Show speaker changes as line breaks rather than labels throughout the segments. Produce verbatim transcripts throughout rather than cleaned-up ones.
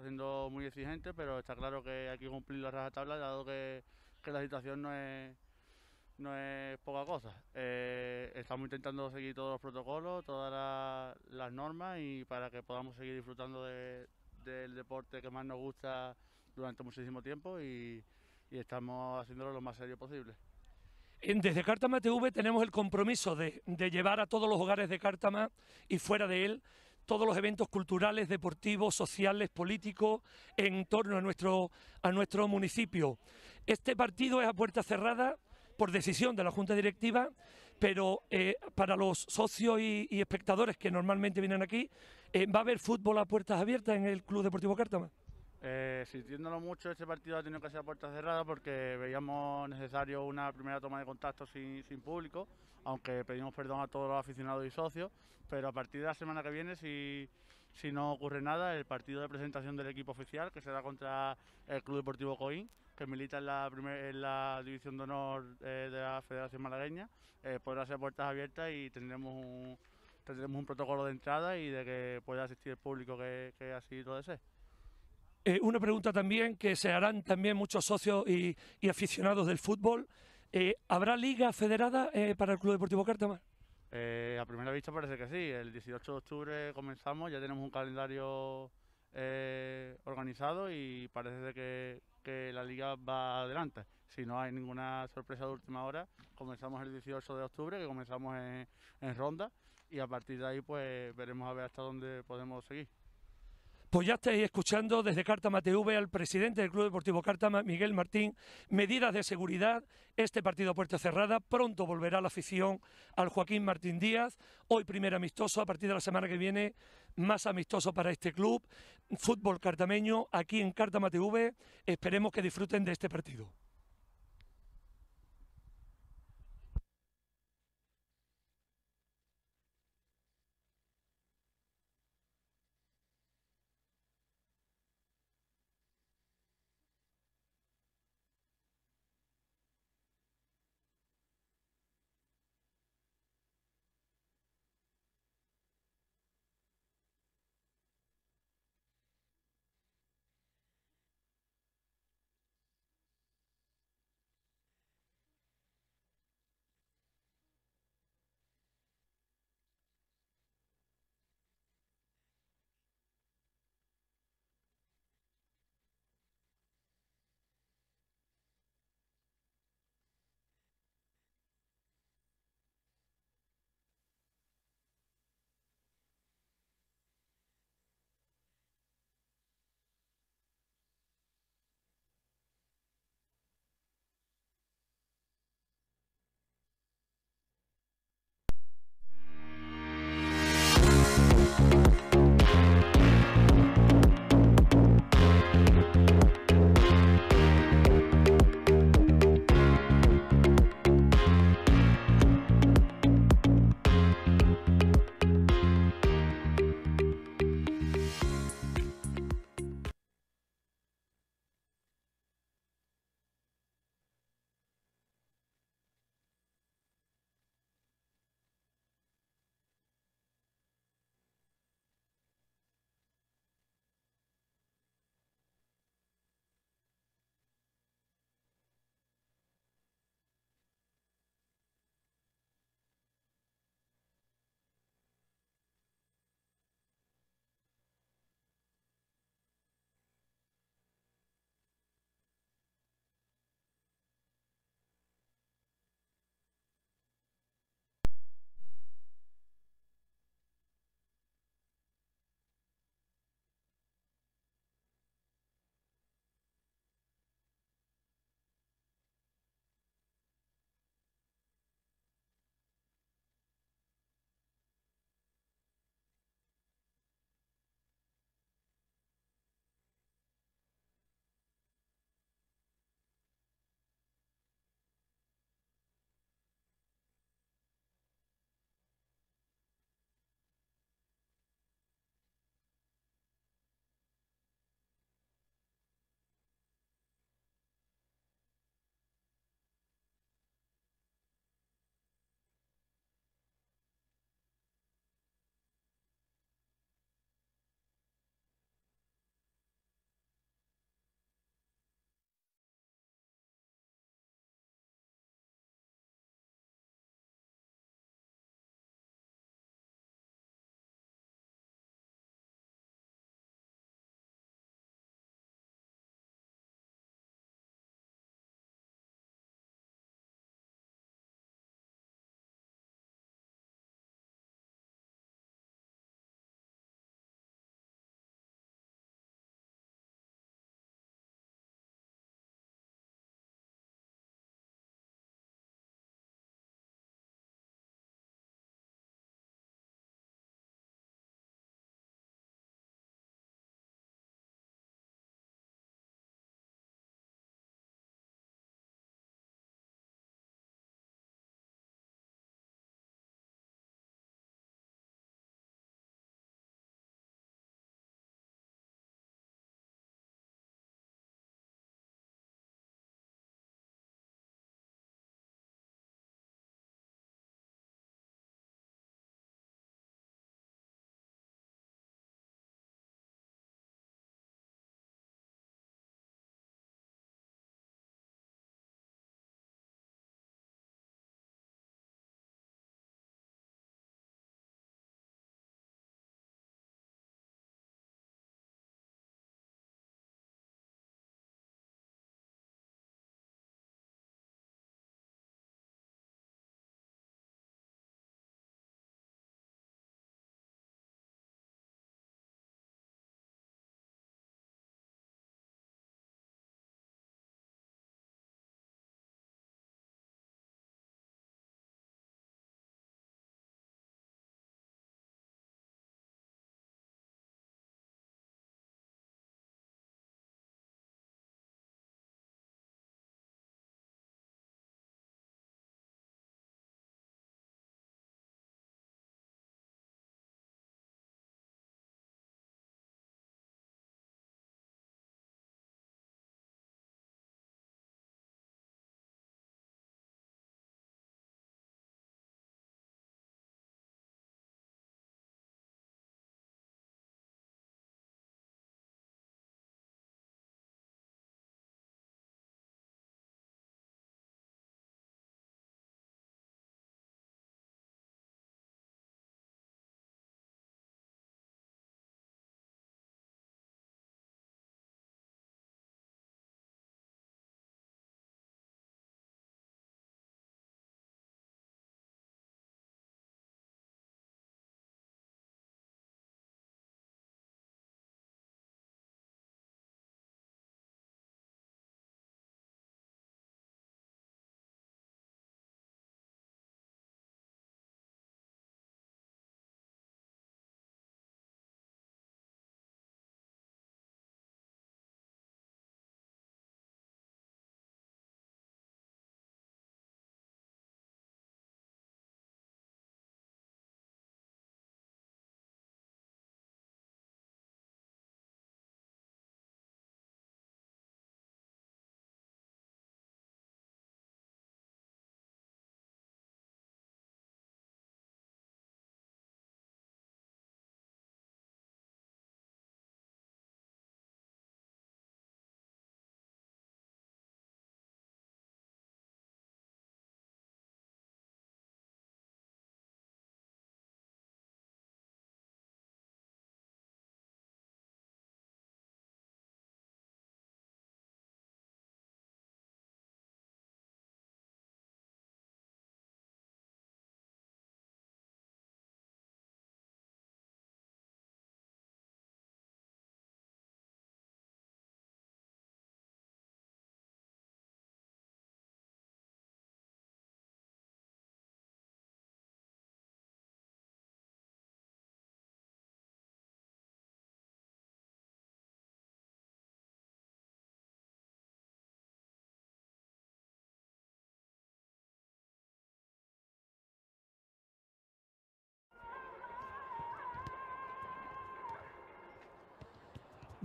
siendo muy exigente, pero está claro que hay que cumplir la rajatabla, dado que, que la situación no es, no es poca cosa. Eh, estamos intentando seguir todos los protocolos, todas la, las normas y para que podamos seguir disfrutando de, del deporte que más nos gusta durante muchísimo tiempo y, y estamos haciéndolo lo más serio posible.
Desde Cártama T V tenemos el compromiso de, de llevar a todos los hogares de Cártama y fuera de él todos los eventos culturales, deportivos, sociales, políticos en torno a nuestro, a nuestro municipio. Este partido es a puerta cerrada por decisión de la Junta Directiva, pero eh, para los socios y, y espectadores que normalmente vienen aquí, eh, ¿va a haber fútbol a puertas abiertas en el Club Deportivo Cártama?
Eh, sintiéndolo mucho, este partido ha tenido que ser a puerta cerrada porque veíamos necesario una primera toma de contacto sin, sin público, aunque pedimos perdón a todos los aficionados y socios, pero a partir de la semana que viene, si, si no ocurre nada, el partido de presentación del equipo oficial, que será contra el Club Deportivo Coín, que milita en la, primer, en la división de honor eh, de la Federación Malagueña, eh, podrá ser a puertas abiertas y tendremos un, tendremos un protocolo de entrada y de que pueda asistir el público que, que así lo desee.
Eh, una pregunta también que se harán también muchos socios y, y aficionados del fútbol. Eh, ¿Habrá liga federada eh, para el Club Deportivo Cártama?
Eh, a primera vista parece que sí. El dieciocho de octubre comenzamos, ya tenemos un calendario eh, organizado y parece que, que la liga va adelante. Si no hay ninguna sorpresa de última hora, comenzamos el dieciocho de octubre, que comenzamos en, en Ronda, y a partir de ahí pues veremos a ver hasta dónde podemos seguir.
Pues ya estáis escuchando desde Cártama T V al presidente del Club Deportivo Cártama, Miguel Martín, medidas de seguridad, este partido a puerta cerrada, pronto volverá la afición al Joaquín Martín Díaz, hoy primer amistoso, a partir de la semana que viene más amistoso para este club, fútbol cartameño, aquí en Cártama T V, esperemos que disfruten de este partido.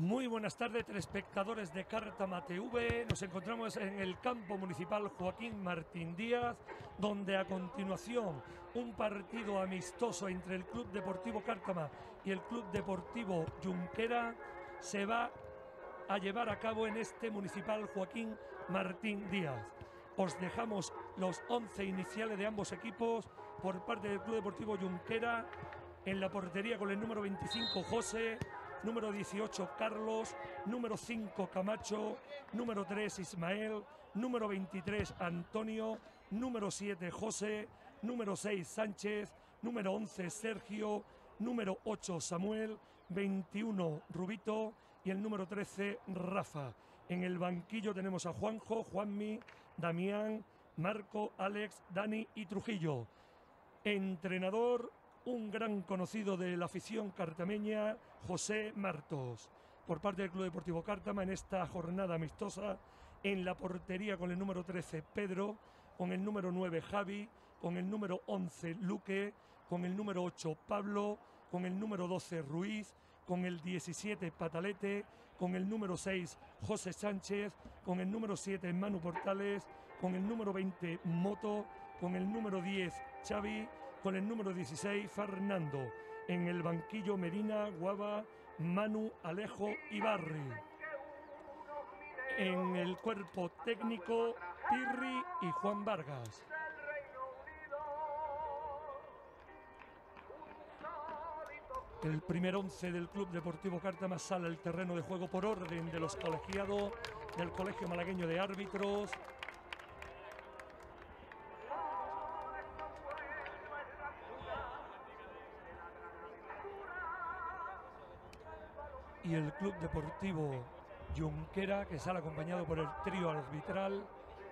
Muy buenas tardes, telespectadores de Cártama T V. Nos encontramos en el campo municipal Joaquín Martín Díaz, donde a continuación un partido amistoso entre el Club Deportivo Cártama y el Club Deportivo Junquera se va a llevar a cabo en este municipal Joaquín Martín Díaz. Os dejamos los once iniciales de ambos equipos. Por parte del Club Deportivo Junquera, en la portería con el número veinticinco José, número dieciocho Carlos, número cinco Camacho, número tres Ismael, número veintitrés Antonio, número siete José, número seis Sánchez, número once Sergio, número ocho Samuel, veintiuno Rubito y el número trece Rafa. En el banquillo tenemos a Juanjo, Juanmi, Damián, Marco, Alex, Dani y Trujillo. Entrenador, un gran conocido de la afición cartameña, José Martos. Por parte del Club Deportivo Cártama, en esta jornada amistosa, en la portería con el número trece Pedro, con el número nueve Javi, con el número once Luque, con el número ocho Pablo, con el número doce Ruiz, con el diecisiete Patalete, con el número seis José Sánchez, con el número siete Manu Portales, con el número veinte Moto, con el número diez Xavi, con el número dieciséis Fernando. En el banquillo Medina, Guava, Manu, Alejo y Barri. En el cuerpo técnico Pirri y Juan Vargas. El primer once del Club Deportivo Cártama sale al terreno de juego por orden de los colegiados del Colegio Malagueño de Árbitros. Y el Club Deportivo Junquera, que sale acompañado por el trío arbitral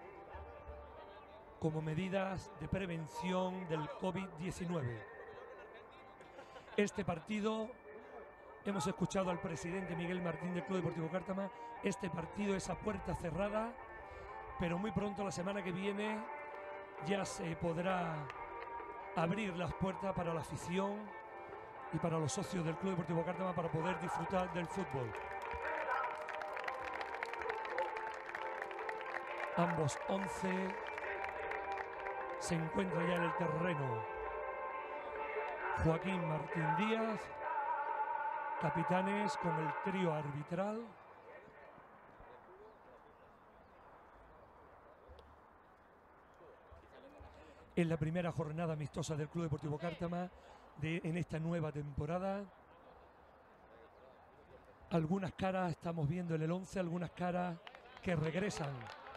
como medidas de prevención del COVID diecinueve. Este partido, hemos escuchado al presidente Miguel Martín del Club Deportivo Cártama, este partido es a puerta cerrada, pero muy pronto, la semana que viene, ya se podrá abrir las puertas para la afición y para los socios del Club Deportivo Cártama para poder disfrutar del fútbol. Ambos once se encuentran ya en el terreno. Joaquín Martín Díaz, capitanes con el trío arbitral. En la primera jornada amistosa del Club Deportivo Cártama de, en esta nueva temporada. Algunas caras estamos viendo en el once, algunas caras que regresan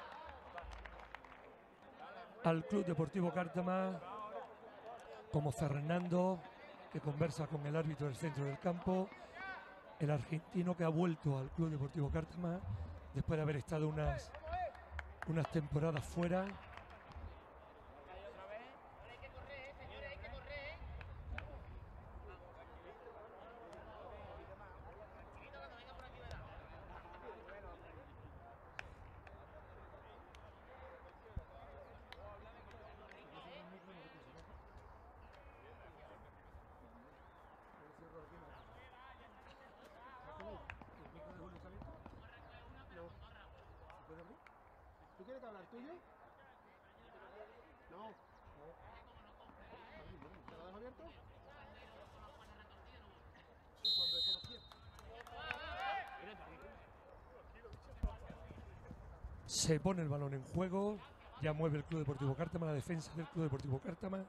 al Club Deportivo Cártama, como Fernando, que conversa con el árbitro del centro del campo, el argentino que ha vuelto al Club Deportivo Cártama después de haber estado unas, unas temporadas fuera.
¿Tú quieres hablar tuyo? No. ¿Te lo dejo abierto? Cuando eso lo quiero.
Se pone el balón en juego, ya mueve el Club Deportivo Cártama, la defensa del Club Deportivo Cártama.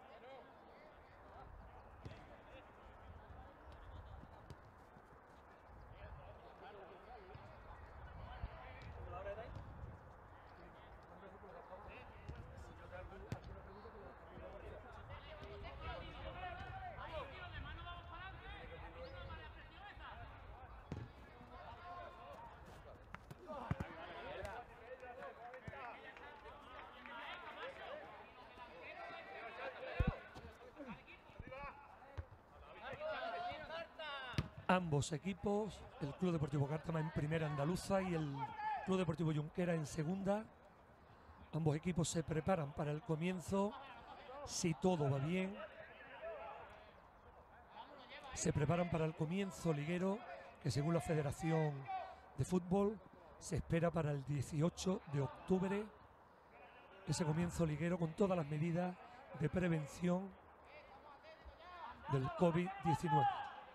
Ambos equipos, el Club Deportivo Cártama en primera andaluza y el Club Deportivo Junquera en segunda. Ambos equipos se preparan para el comienzo, si todo va bien. Se preparan para el comienzo liguero que según la Federación de Fútbol se espera para el dieciocho de octubre, ese comienzo liguero con todas las medidas de prevención del COVID diecinueve.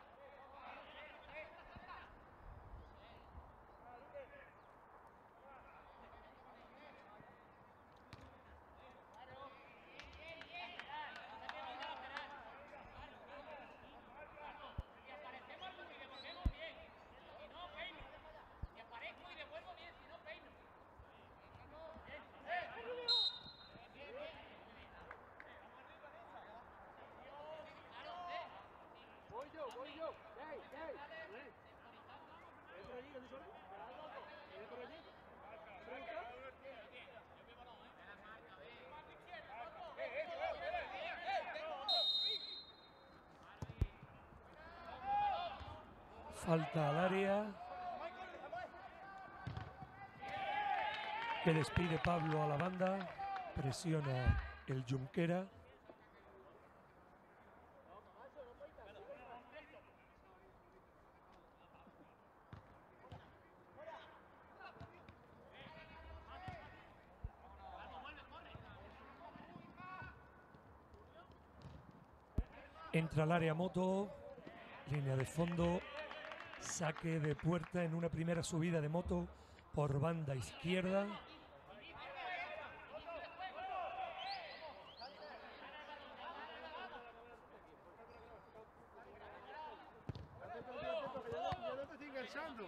Voy yo, voy yo. ¡Ey, ey! ¡Ven! ¿Ven por allí, que tú solo? ¿Ven por allí? ¿Por allí está?
Falta al área. Que despide Pablo a la banda. Presiona el Junquera. Entra al área Moto, línea de fondo, saque de puerta en una primera subida de Moto por banda izquierda.
Atento, atento, que ya no, ya no te estoy enganchando.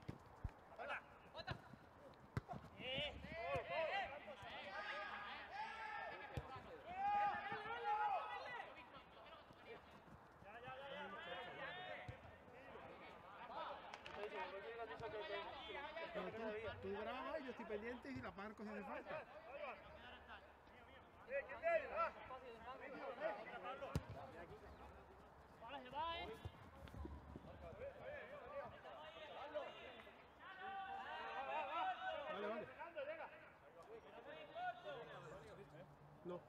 Pero tú, tú grabas y yo estoy pendiente y la marco si hace falta. Vale, vale. No.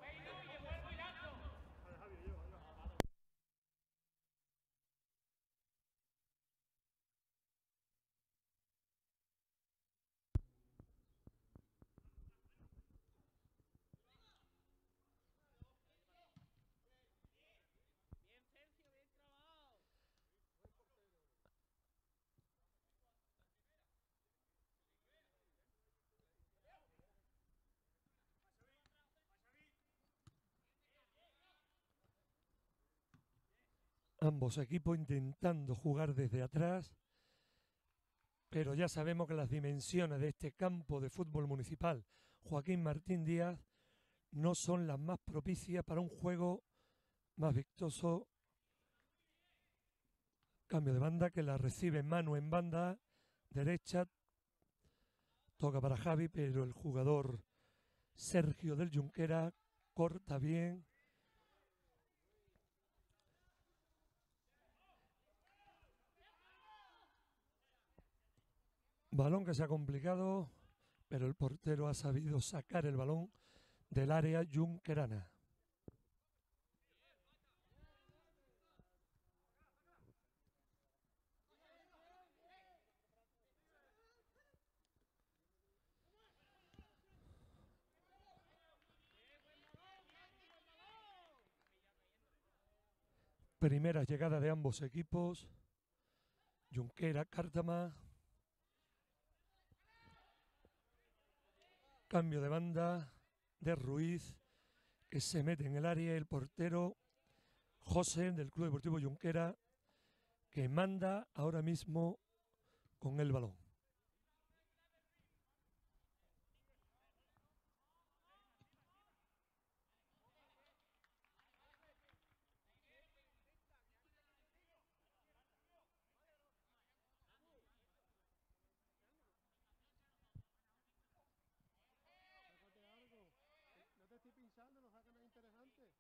Ambos equipos intentando jugar desde atrás, pero ya sabemos que las dimensiones de este campo de fútbol municipal Joaquín Martín Díaz no son las más propicias para un juego más vistoso. Cambio de banda que la recibe Manu en banda derecha. Toca para Javi, pero el jugador Sergio del Junquera corta bien. Balón que se ha complicado, pero el portero ha sabido sacar el balón del área junquerana. Primera llegada de ambos equipos. Junquera, Cártama. Cambio de banda de Ruiz, que se mete en el área. El portero José del Club Deportivo Junquera, que manda ahora mismo con el balón.
No te estoy pinchando, no sacan nada interesante.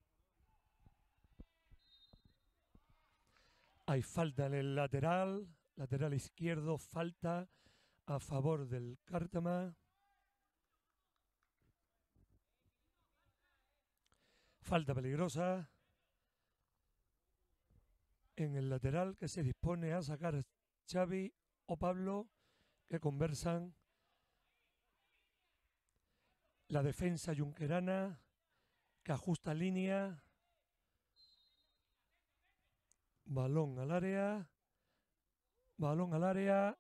Hay falta en el lateral lateral izquierdo, falta a favor del Cártama. Falta peligrosa en el lateral que se dispone a sacar Xavi o Pablo, que conversan. La defensa yunquerana que ajusta línea. Balón al área. Balón al área.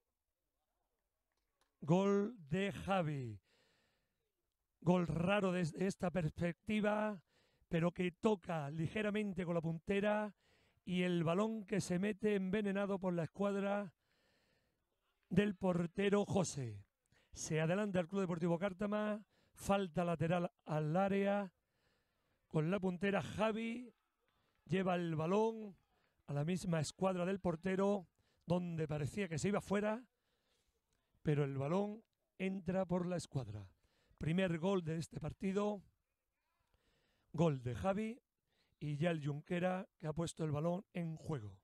Gol de Xavi. Gol raro desde esta perspectiva, pero que toca ligeramente con la puntera y el balón que se mete envenenado por la escuadra del portero José. Se adelanta el Club Deportivo Cártama, falta lateral al área, con la puntera Xavi lleva el balón a la misma escuadra del portero, donde parecía que se iba fuera, pero el balón entra por la escuadra. Primer gol de este partido, gol de Xavi y ya el Junquera que ha puesto el balón en juego.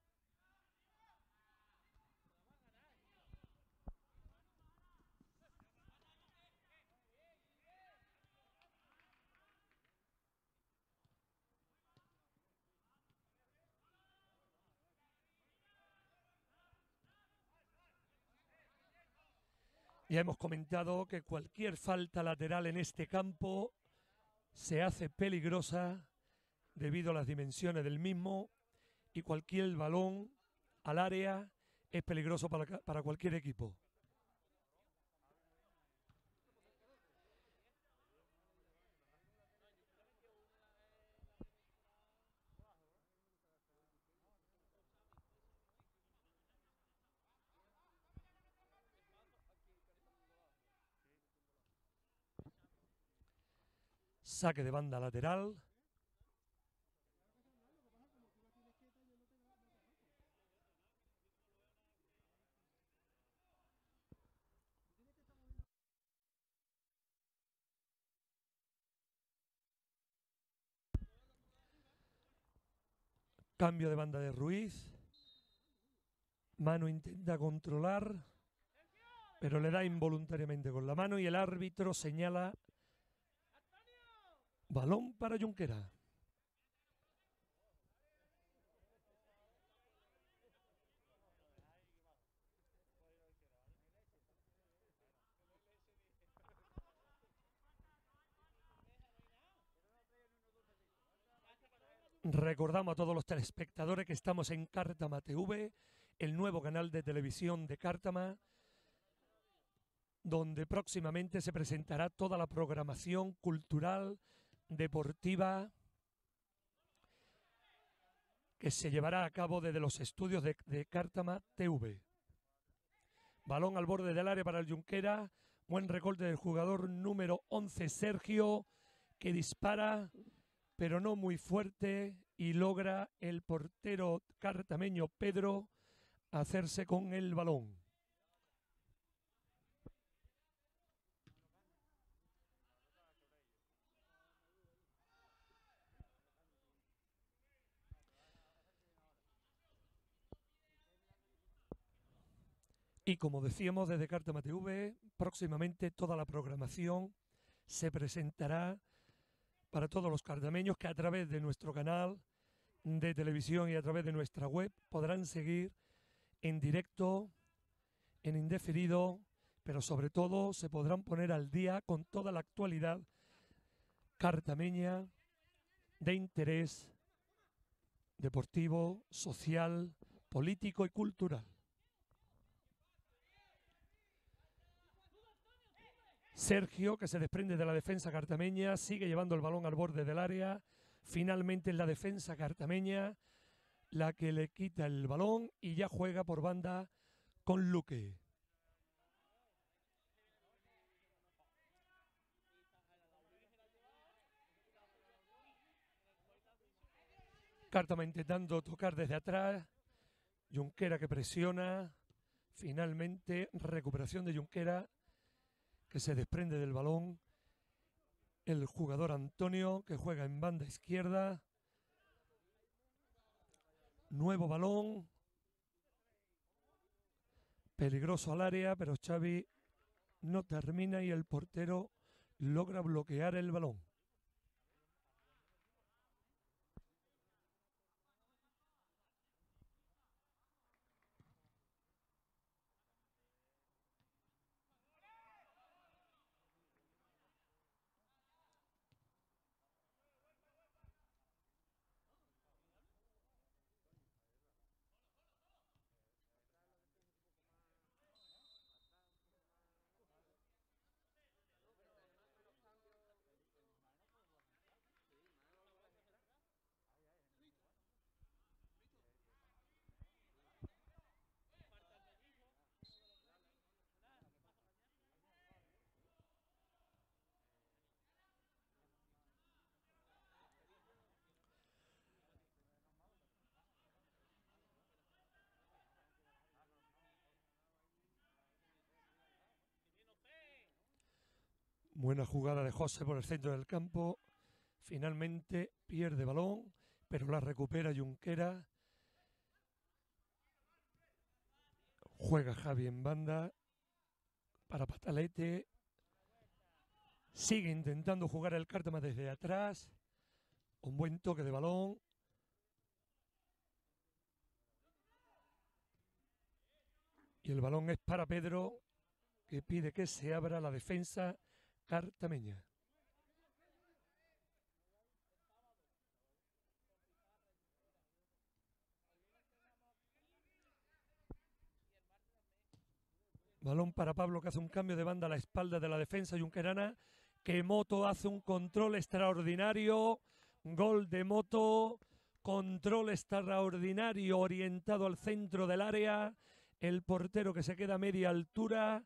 Ya hemos comentado que cualquier falta lateral en este campo se hace peligrosa debido a las dimensiones del mismo y cualquier balón al área es peligroso para, para cualquier equipo. Saque de banda lateral. Cambio de banda de Ruiz. Mano intenta controlar, pero le da involuntariamente con la mano y el árbitro señala balón para Junquera. Recordamos a todos los telespectadores que estamos en Cártama T V, el nuevo canal de televisión de Cártama, donde próximamente se presentará toda la programación cultural, deportiva, que se llevará a cabo desde los estudios de, de Cártama T V. Balón al borde del área para el Junquera, buen recorte del jugador número once, Sergio, que dispara, pero no muy fuerte, y logra el portero cartameño Pedro hacerse con el balón. Y como decíamos desde Cártama T V, próximamente toda la programación se presentará para todos los cartameños que a través de nuestro canal de televisión y a través de nuestra web podrán seguir en directo, en indeferido, pero sobre todo se podrán poner al día con toda la actualidad cartameña de interés deportivo, social, político y cultural. Sergio, que se desprende de la defensa cartameña, sigue llevando el balón al borde del área. Finalmente es la defensa cartameña la que le quita el balón y ya juega por banda con Luque. Cártama intentando tocar desde atrás. Junquera que presiona. Finalmente recuperación de Junquera, que se desprende del balón. El jugador Antonio, que juega en banda izquierda. Nuevo balón. Peligroso al área, pero Xavi no termina y el portero logra bloquear el balón. Buena jugada de José por el centro del campo. Finalmente pierde balón, pero la recupera Junquera. Juega Javi en banda para Patalete. Sigue intentando jugar el Cártama desde atrás. Un buen toque de balón. Y el balón es para Pedro, que pide que se abra la defensa cartameña. Balón para Pablo, que hace un cambio de banda a la espalda de la defensa junquerana. Que Moto hace un control extraordinario. Gol de Moto. Control extraordinario orientado al centro del área. El portero que se queda a media altura.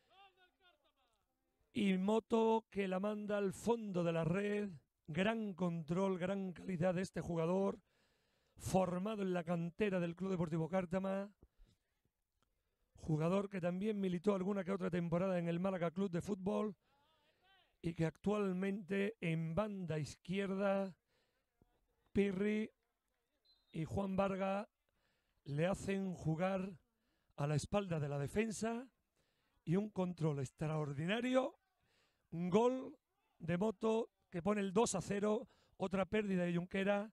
Y Moto que la manda al fondo de la red. Gran control, gran calidad de este jugador. Formado en la cantera del Club Deportivo Cártama. Jugador que también militó alguna que otra temporada en el Málaga Club de Fútbol. Y que actualmente en banda izquierda Pirri y Juan Vargas le hacen jugar a la espalda de la defensa. Y un control extraordinario. Un gol de Moto que pone el dos a cero. Otra pérdida de Junquera.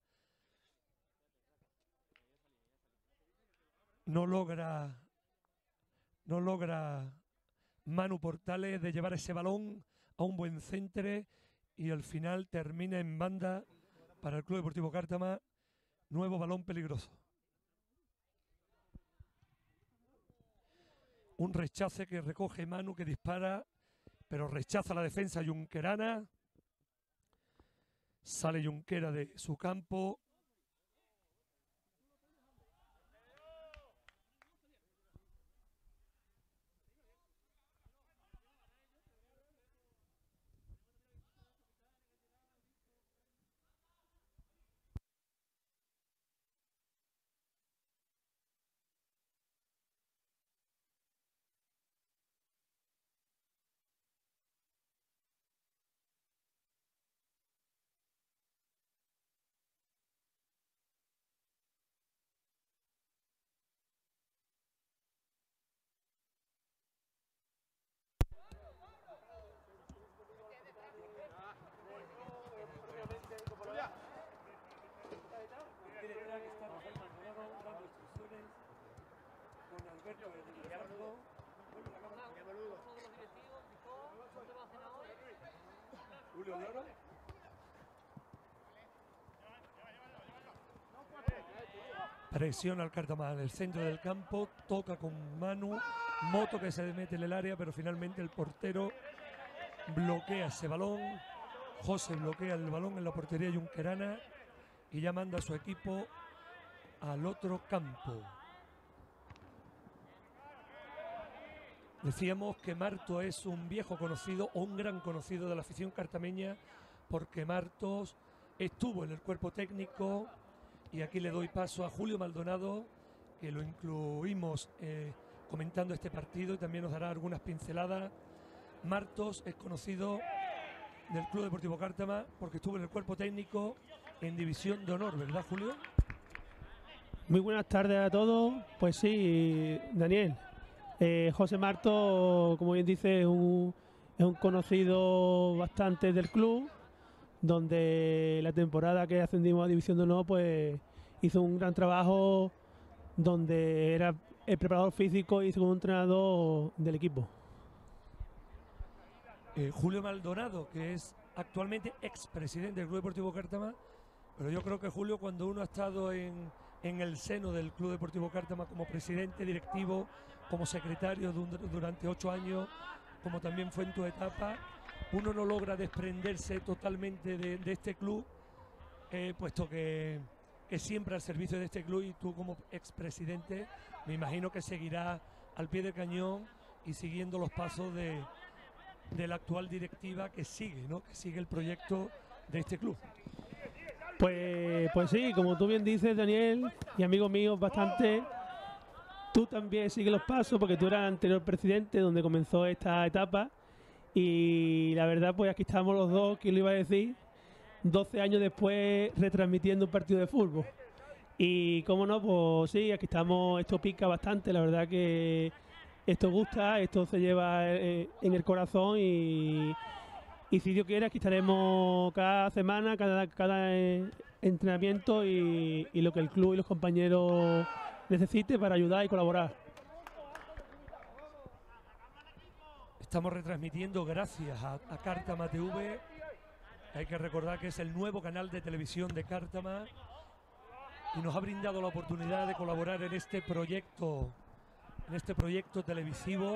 No logra, no logra Manu Portales de llevar ese balón a un buen centre. Y al final termina en banda para el Club Deportivo Cártama. Nuevo balón peligroso. Un rechace que recoge Manu, que dispara, pero rechaza la defensa junquerana. Sale Junquera de su campo. Presiona al Cártama en el centro del campo, toca con Manu, Moto que se mete en el área, pero finalmente el portero bloquea ese balón. José bloquea el balón en la portería junquerana y ya manda a su equipo al otro campo. Decíamos que Marto es un viejo conocido o un gran conocido de la afición cartameña, porque Martos estuvo en el cuerpo técnico. Y aquí le doy paso a Julio Maldonado, que lo incluimos eh, comentando este partido y también nos dará algunas pinceladas. Martos es conocido del Club Deportivo Cártama porque estuvo en el cuerpo técnico en División de Honor, ¿verdad, Julio?
Muy buenas tardes a todos. Pues sí, Daniel, Eh, José Marto, como bien dice, es un, es un conocido bastante del club, donde la temporada que ascendimos a División de Honor, pues hizo un gran trabajo, donde era el preparador físico y segundo entrenador del equipo.
Eh, Julio Maldonado, que es actualmente expresidente del Club Deportivo Cártama, pero yo creo que Julio, cuando uno ha estado en, en el seno del Club Deportivo Cártama como presidente directivo, como secretario de, durante ocho años, como también fue en tu etapa, uno no logra desprenderse totalmente de, de este club, eh, puesto que, que siempre al servicio de este club, y tú como expresidente me imagino que seguirás al pie del cañón y siguiendo los pasos de, de la actual directiva que sigue, ¿no? Que sigue el proyecto de este club.
Pues, pues sí, como tú bien dices, Daniel, y amigos míos bastante, tú también sigues los pasos porque tú eras el anterior presidente donde comenzó esta etapa, y la verdad pues aquí estamos los dos, ¿quién lo iba a decir? doce años después retransmitiendo un partido de fútbol. Y cómo no, pues sí, aquí estamos, esto pica bastante, la verdad que esto gusta, esto se lleva eh, en el corazón, y, y si Dios quiere aquí estaremos cada semana, cada, cada eh, entrenamiento y, y lo que el club y los compañeros necesite para ayudar y colaborar.
Estamos retransmitiendo gracias a, a Cártama T V. Hay que recordar que es el nuevo canal de televisión de Cártama y nos ha brindado la oportunidad de colaborar en este proyecto, en este proyecto televisivo.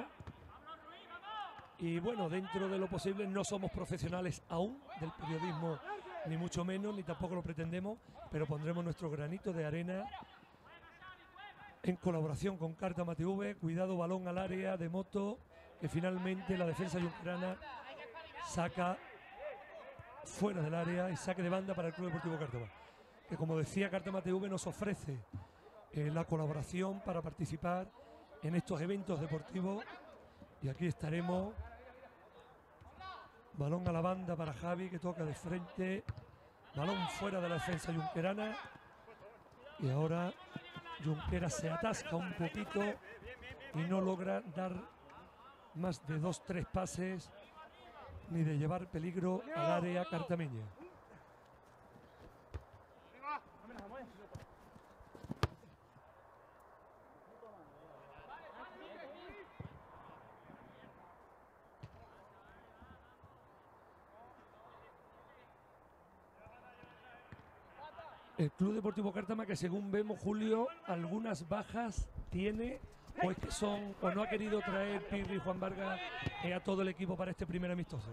Y bueno, dentro de lo posible, no somos profesionales aún del periodismo, ni mucho menos, ni tampoco lo pretendemos, pero pondremos nuestro granito de arena en colaboración con Cártama T V. Cuidado, balón al área de Moto, que finalmente la defensa yunquerana saca fuera del área y saque de banda para el Club Deportivo Cártama, que como decía, Cártama T V nos ofrece eh, la colaboración para participar en estos eventos deportivos, y aquí estaremos. Balón a la banda para Javi, que toca de frente, balón fuera de la defensa yunquerana, y ahora Junquera se atasca un poquito y no logra dar más de dos, tres pases ni de llevar peligro al área cartameña. El Club Deportivo Cártama, que según vemos, Julio, algunas bajas tiene, pues que son, o no ha querido traer Pirri y Juan Vargas eh, a todo el equipo para este primer amistoso.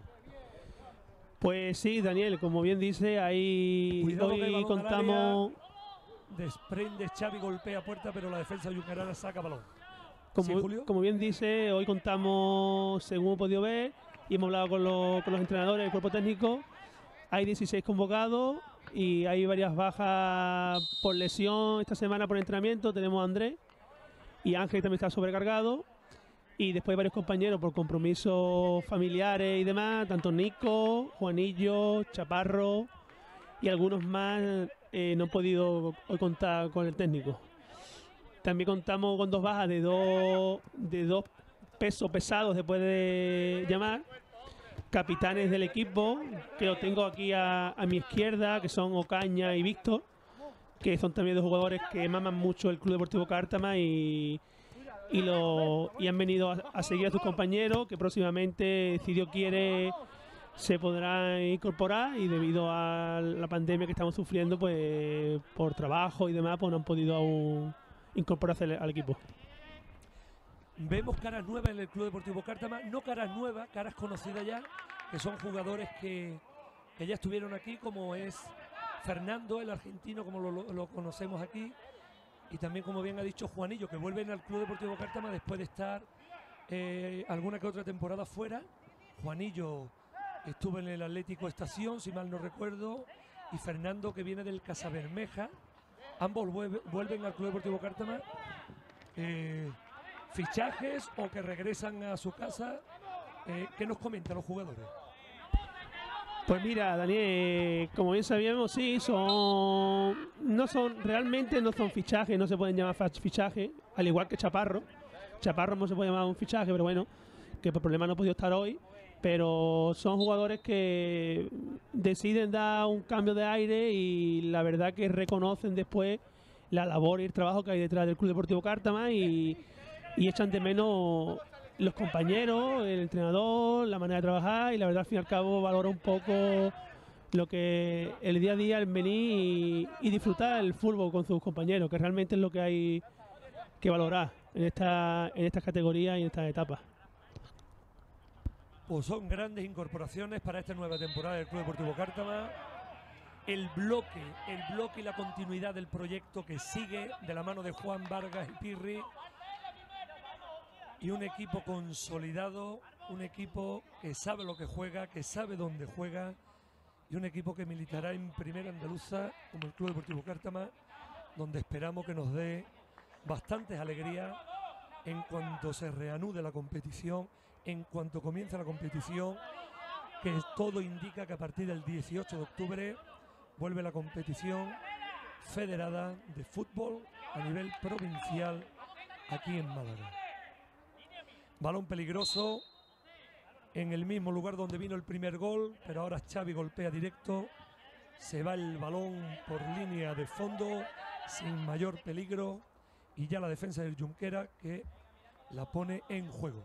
Pues sí, Daniel, como bien dice, ahí
Cuidado,
hoy contamos.
Desprende Xavi, golpea puerta, pero la defensa yunquerana saca balón.
Como,
¿Sí, Julio?
como bien dice, hoy contamos, según hemos podido ver, y hemos hablado con los, con los entrenadores del cuerpo técnico, hay dieciséis convocados y hay varias bajas por lesión esta semana por entrenamiento. Tenemos a Andrés y Ángel, también está sobrecargado, y después varios compañeros por compromisos familiares y demás, tanto Nico, Juanillo, Chaparro y algunos más eh, no han podido hoy contar con el técnico. También contamos con dos bajas de dos, de dos pesos pesados, se puede llamar, capitanes del equipo, que lo tengo aquí a, a mi izquierda, que son Ocaña y Víctor, que son también dos jugadores que maman mucho el Club Deportivo Cártama y, y, lo, y han venido a, a seguir a sus compañeros, que próximamente, si Dios quiere, se podrán incorporar, y debido a la pandemia que estamos sufriendo, pues por trabajo y demás, pues no han podido aún incorporarse al, al equipo.
Vemos caras nuevas en el Club Deportivo Cártama, no caras nuevas, caras conocidas ya, que son jugadores que, que ya estuvieron aquí, como es Fernando, el argentino, como lo, lo, lo conocemos aquí, y también, como bien ha dicho, Juanillo, que vuelven al Club Deportivo Cártama después de estar eh, alguna que otra temporada fuera. Juanillo estuvo en el Atlético Estación, si mal no recuerdo, y Fernando, que viene del Casabermeja. Ambos vuelve, vuelven al Club Deportivo Cártama. Eh, fichajes o que regresan a su casa. Eh, ¿Qué nos comentan los jugadores?
Pues mira, Daniel, como bien sabíamos, sí, son no son realmente no son fichajes, no se pueden llamar fichajes, al igual que Chaparro. chaparro no se puede llamar un fichaje, pero bueno, que por problema no ha podido estar hoy. Pero son jugadores que deciden dar un cambio de aire y la verdad que reconocen después la labor y el trabajo que hay detrás del Club Deportivo Cártama y, y echan de menos los compañeros, el entrenador, la manera de trabajar y la verdad al fin y al cabo valora un poco lo que el día a día, el venir y, y disfrutar el fútbol con sus compañeros, que realmente es lo que hay que valorar en esta en estas categorías y en estas etapas.
Pues son grandes incorporaciones para esta nueva temporada del Club Deportivo Cártama. El bloque, el bloque y la continuidad del proyecto que sigue de la mano de Juan Vargas y Pirri. Y un equipo consolidado, un equipo que sabe lo que juega, que sabe dónde juega. Y un equipo que militará en primera andaluza como el Club Deportivo Cártama, donde esperamos que nos dé bastantes alegrías en cuanto se reanude la competición. En cuanto comienza la competición, que todo indica que a partir del dieciocho de octubre vuelve la competición federada de fútbol a nivel provincial aquí en Málaga. Balón peligroso en el mismo lugar donde vino el primer gol, pero ahora Xavi golpea directo, se va el balón por línea de fondo sin mayor peligro y ya la defensa del Junquera que la pone en juego.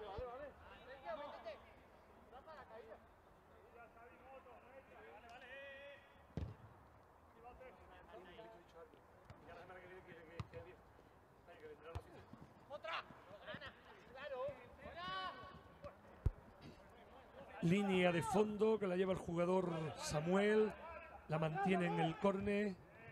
Línea de fondo que la lleva el jugador Samuel, la mantiene en el córner,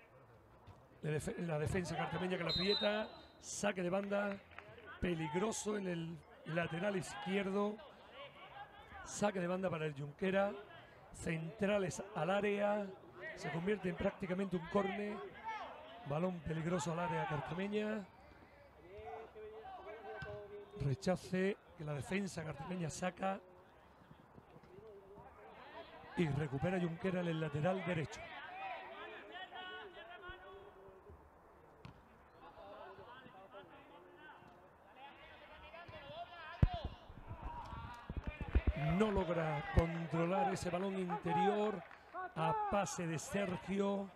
la defensa cartameña que la aprieta, saque de banda, peligroso en el lateral izquierdo, saque de banda para el Junquera, centrales al área, se convierte en prácticamente un córner, balón peligroso al área cartameña, rechace que la defensa cartameña saca. Y recupera Junquera en el lateral derecho. No logra controlar ese balón interior a pase de Sergio.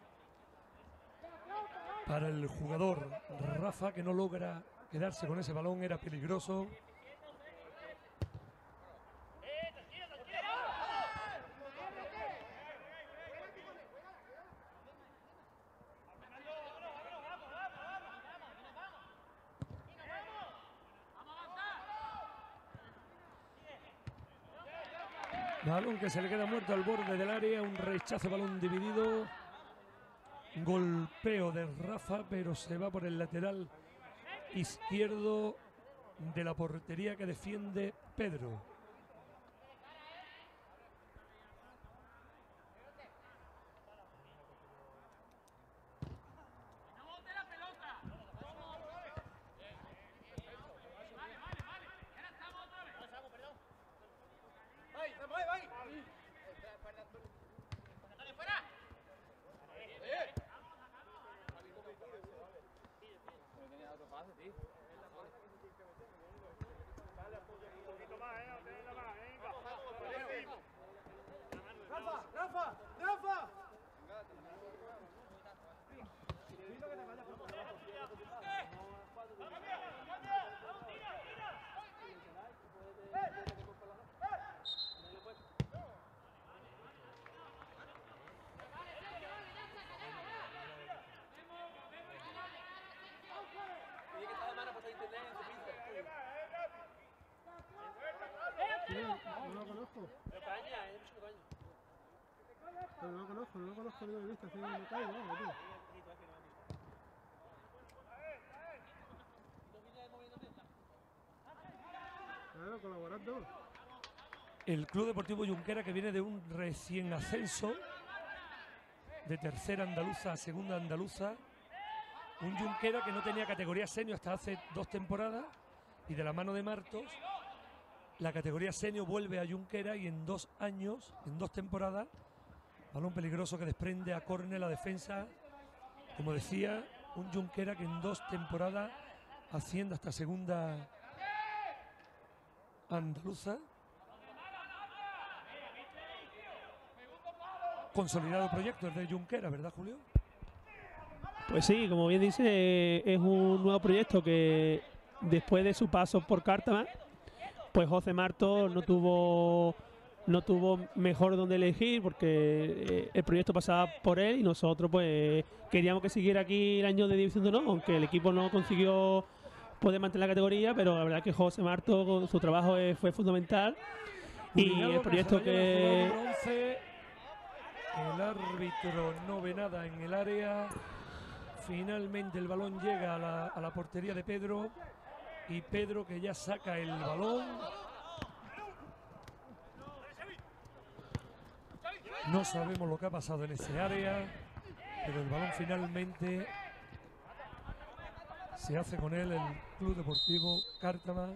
Para el jugador Rafa, que no logra quedarse con ese balón, era peligroso. Balón que se le queda muerto al borde del área, un rechazo, balón dividido. Golpeo de Rafa, pero se va por el lateral izquierdo de la portería que defiende Pedro.
Rafa, Rafa, Rafa.
No lo conozco. Pero no lo conozco, no lo conozco de vista, así me caigo, ¿no? Tío. Claro, colaborando.
El Club Deportivo Junquera, que viene de un recién ascenso de tercera andaluza a segunda andaluza. Un Junquera que no tenía categoría senior hasta hace dos temporadas y de la mano de Martos la categoría senior vuelve a Junquera y en dos años, en dos temporadas, balón peligroso que desprende a córner la defensa. Como decía, un Junquera que en dos temporadas asciende hasta segunda andaluza. Consolidado proyecto el de Junquera, ¿verdad, Julio?
Pues sí, como bien dice, es un nuevo proyecto que después de su paso por Cártama, pues José Martos no tuvo no tuvo mejor donde elegir porque eh, el proyecto pasaba por él y nosotros pues queríamos que siguiera aquí el año de División de Honor, aunque el equipo no consiguió poder mantener la categoría, pero la verdad que José Martos con su trabajo eh, fue fundamental. Y el proyecto que...
El árbitro no ve nada en el área. Finalmente el balón llega a la, a la portería de Pedro. Y Pedro que ya saca el balón. No sabemos lo que ha pasado en ese área, pero el balón finalmente se hace con él el Club Deportivo Cártama.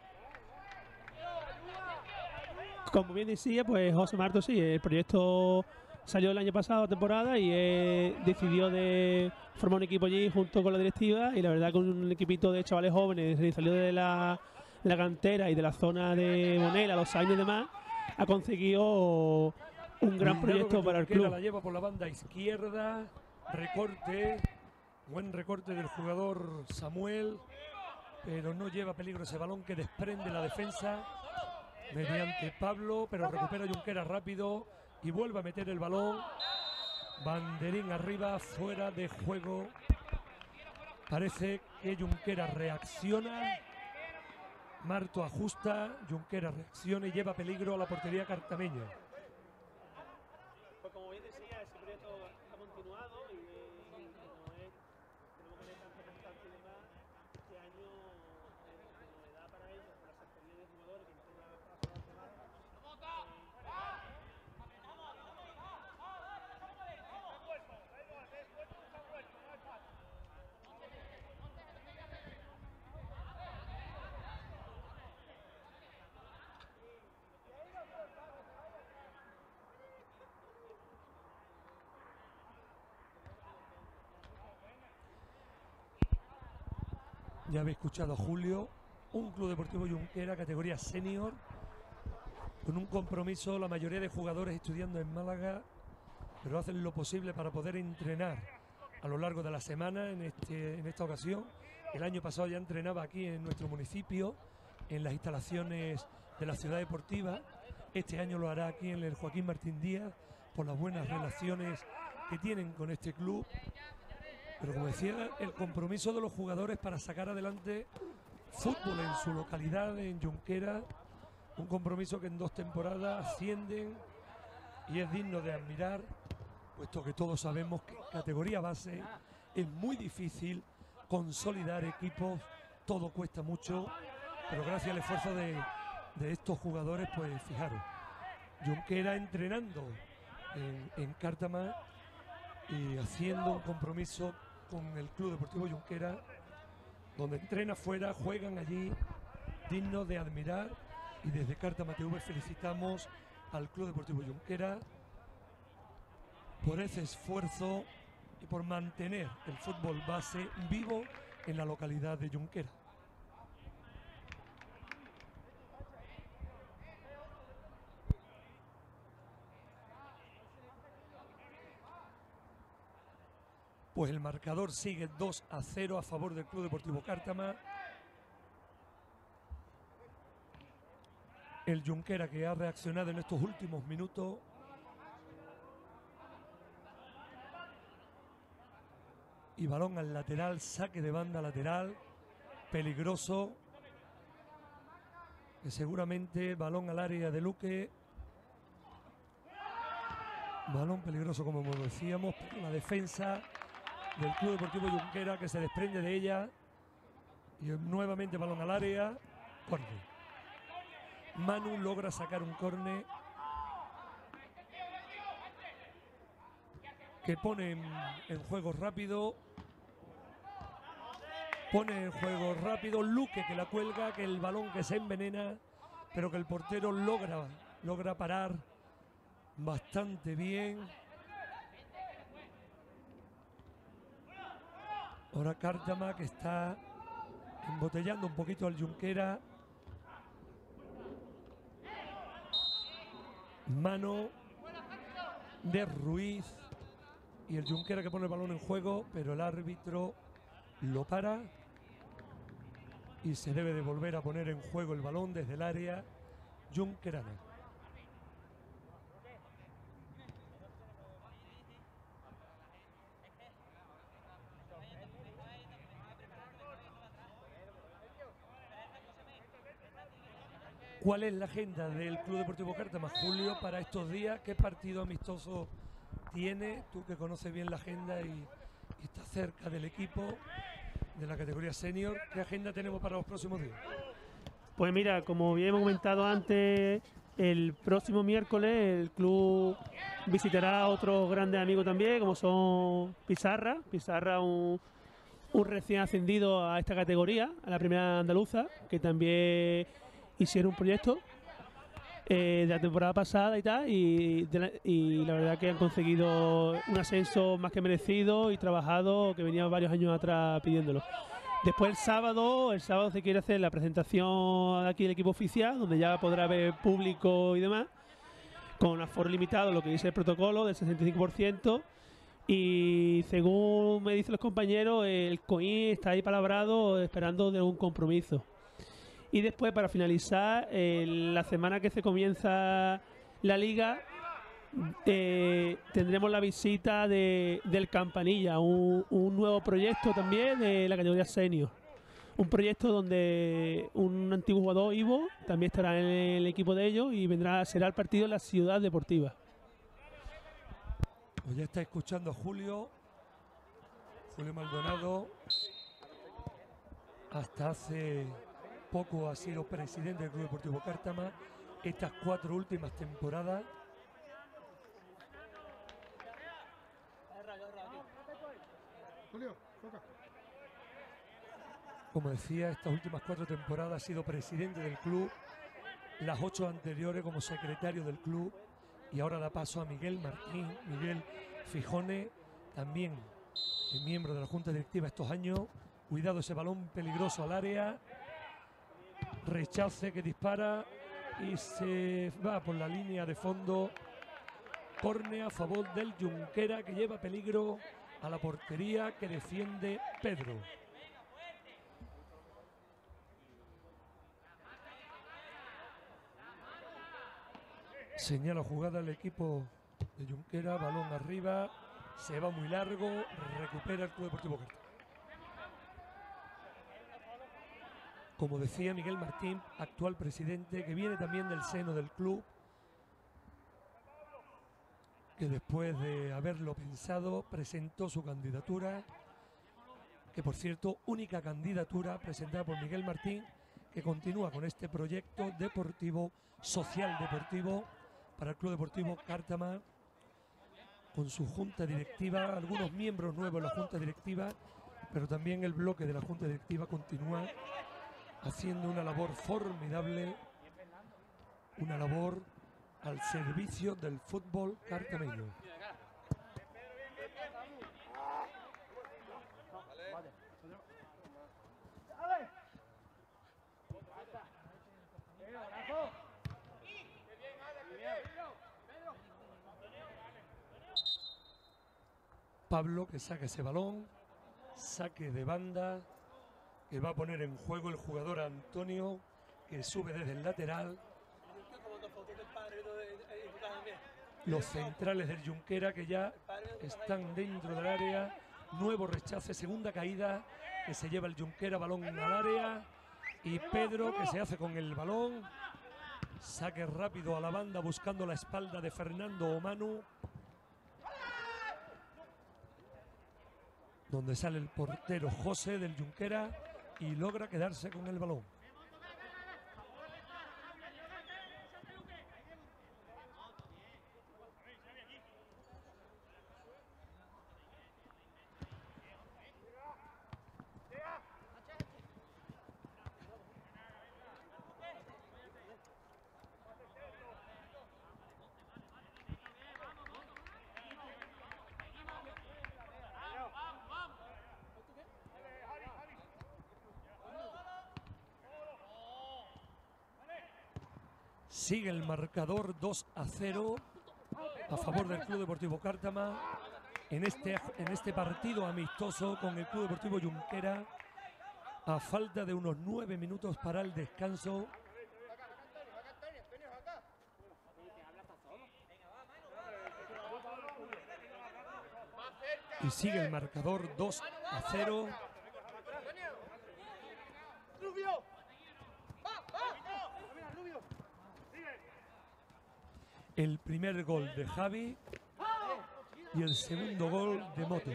Como bien decía, pues José Martos sí, el proyecto salió el año pasado, temporada, y eh, decidió de formar un equipo allí junto con la directiva, y la verdad que un equipito de chavales jóvenes salió de la, la cantera y de la zona de Bonela, Los Años y demás, ha conseguido un gran proyecto para el club.
La lleva por la banda izquierda, recorte, buen recorte del jugador Samuel, pero no lleva peligro ese balón que desprende la defensa mediante Pablo, pero recupera Junquera rápido y vuelve a meter el balón. Banderín arriba, fuera de juego. Parece que Junquera reacciona. Marto ajusta, Junquera reacciona y lleva peligro a la portería cartameña.
Pues como bien decía, ese proyecto ha continuado y, y como es, tenemos que ver tanta constancia y demás, este año eh, como novedad para ellos, por la cercanía de jugadores que empiezan a pasar a la semana.
Ya habéis escuchado a Julio, un Club Deportivo Junquera, categoría senior, con un compromiso, la mayoría de jugadores estudiando en Málaga, pero hacen lo posible para poder entrenar a lo largo de la semana en, este, en esta ocasión. El año pasado ya entrenaba aquí en nuestro municipio, en las instalaciones de la ciudad deportiva. Este año lo hará aquí en el Joaquín Martín Díaz, por las buenas relaciones que tienen con este club. Pero como decía, el compromiso de los jugadores para sacar adelante fútbol en su localidad, en Junquera, un compromiso que en dos temporadas ascienden y es digno de admirar, puesto que todos sabemos que en categoría base es muy difícil consolidar equipos, todo cuesta mucho, pero gracias al esfuerzo de, de estos jugadores, pues fijaros, Junquera entrenando en, en Cártama y haciendo un compromiso con el Club Deportivo Junquera, donde entrena fuera, juegan allí, digno de admirar. Y desde Cártama T V felicitamos al Club Deportivo Junquera por ese esfuerzo y por mantener el fútbol base vivo en la localidad de Junquera. Pues el marcador sigue dos a cero a favor del Club Deportivo Cártama. El Junquera que ha reaccionado en estos últimos minutos. Y balón al lateral, saque de banda lateral, peligroso. Que seguramente balón al área de Luque. Balón peligroso como decíamos, pero la defensa del Club Deportivo Junquera que se desprende de ella. Y nuevamente balón al área. Córner. Manu logra sacar un córner que pone en, en juego rápido. Pone en juego rápido Luque que la cuelga, que el balón que se envenena, pero que el portero logra, logra parar bastante bien. Ahora Cártama que está embotellando un poquito al Junquera. Mano de Ruiz y el Junquera que pone el balón en juego, pero el árbitro lo para y se debe de volver a poner en juego el balón desde el área junquerana. ¿Cuál es la agenda del Club Deportivo Cártama, Julio, para estos días? ¿Qué partido amistoso tiene? Tú que conoces bien la agenda y, y estás cerca del equipo de la categoría senior, ¿qué agenda tenemos para los próximos días?
Pues mira, como bien hemos comentado antes, el próximo miércoles el club visitará a otros grandes amigos también, como son Pizarra. Pizarra, un, un recién ascendido a esta categoría, a la primera andaluza, que también hicieron un proyecto eh, de la temporada pasada y tal, y, de la, y la verdad que han conseguido un ascenso más que merecido y trabajado, que venía varios años atrás pidiéndolo. Después el sábado, el sábado se quiere hacer la presentación aquí del equipo oficial, donde ya podrá haber público y demás, con aforo limitado, lo que dice el protocolo del sesenta y cinco por ciento. Y según me dicen los compañeros, el C O I está ahí palabrado esperando de un compromiso. Y después, para finalizar, eh, la semana que se comienza la liga, eh, tendremos la visita de, del Campanilla, un, un nuevo proyecto también de la categoría senior. Un proyecto donde un antiguo jugador, Ivo, también estará en el equipo de ellos y vendrá, será el partido en la Ciudad Deportiva.
Pues ya está escuchando a Julio, Julio Maldonado. Hasta hace poco ha sido presidente del Club Deportivo Cártama, estas cuatro últimas temporadas. Como decía, estas últimas cuatro temporadas ha sido presidente del club, las ocho anteriores como secretario del club, y ahora da paso a Miguel Martín, Miguel Fijone, también miembro de la Junta Directiva estos años. Cuidado ese balón peligroso al área. Rechace que dispara y se va por la línea de fondo. Córner a favor del Junquera, que lleva peligro a la portería que defiende Pedro. Señala jugada el equipo de Junquera, balón arriba, se va muy largo, recupera el Club Deportivo Cártama. Como decía Miguel Martín, actual presidente, que viene también del seno del club, que después de haberlo pensado presentó su candidatura, que por cierto, única candidatura presentada por Miguel Martín, que continúa con este proyecto deportivo, social deportivo, para el Club Deportivo Cártama, con su junta directiva, algunos miembros nuevos en la junta directiva, pero también el bloque de la junta directiva continúa haciendo una labor formidable, una labor al servicio del fútbol cartameño. Pablo que saca ese balón, saque de banda, que va a poner en juego el jugador Antonio, que sube desde el lateral. Los centrales del Junquera que ya están dentro del área. Nuevo rechace, segunda caída que se lleva el Junquera, balón al área. Y Pedro que se hace con el balón. Saque rápido a la banda buscando la espalda de Fernando o Manu. Donde sale el portero José del Junquera y logra quedarse con el balón. Sigue el marcador dos a cero a favor del Club Deportivo Cártama en este, en este partido amistoso con el Club Deportivo Junquera, a falta de unos nueve minutos para el descanso. Y sigue el marcador dos a cero. El primer gol de Javi y el segundo gol de Moto.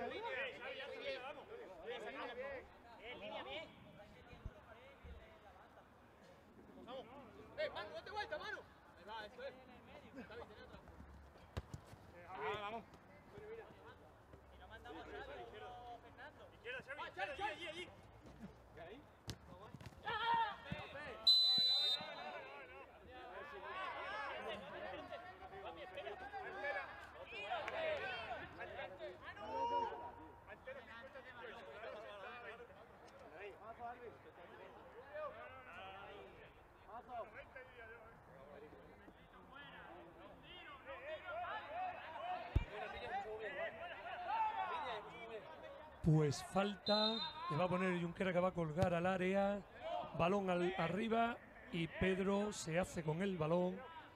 Pues falta, le va a poner Junquera, que va a colgar al área, balón al, arriba, y Pedro se hace con el balón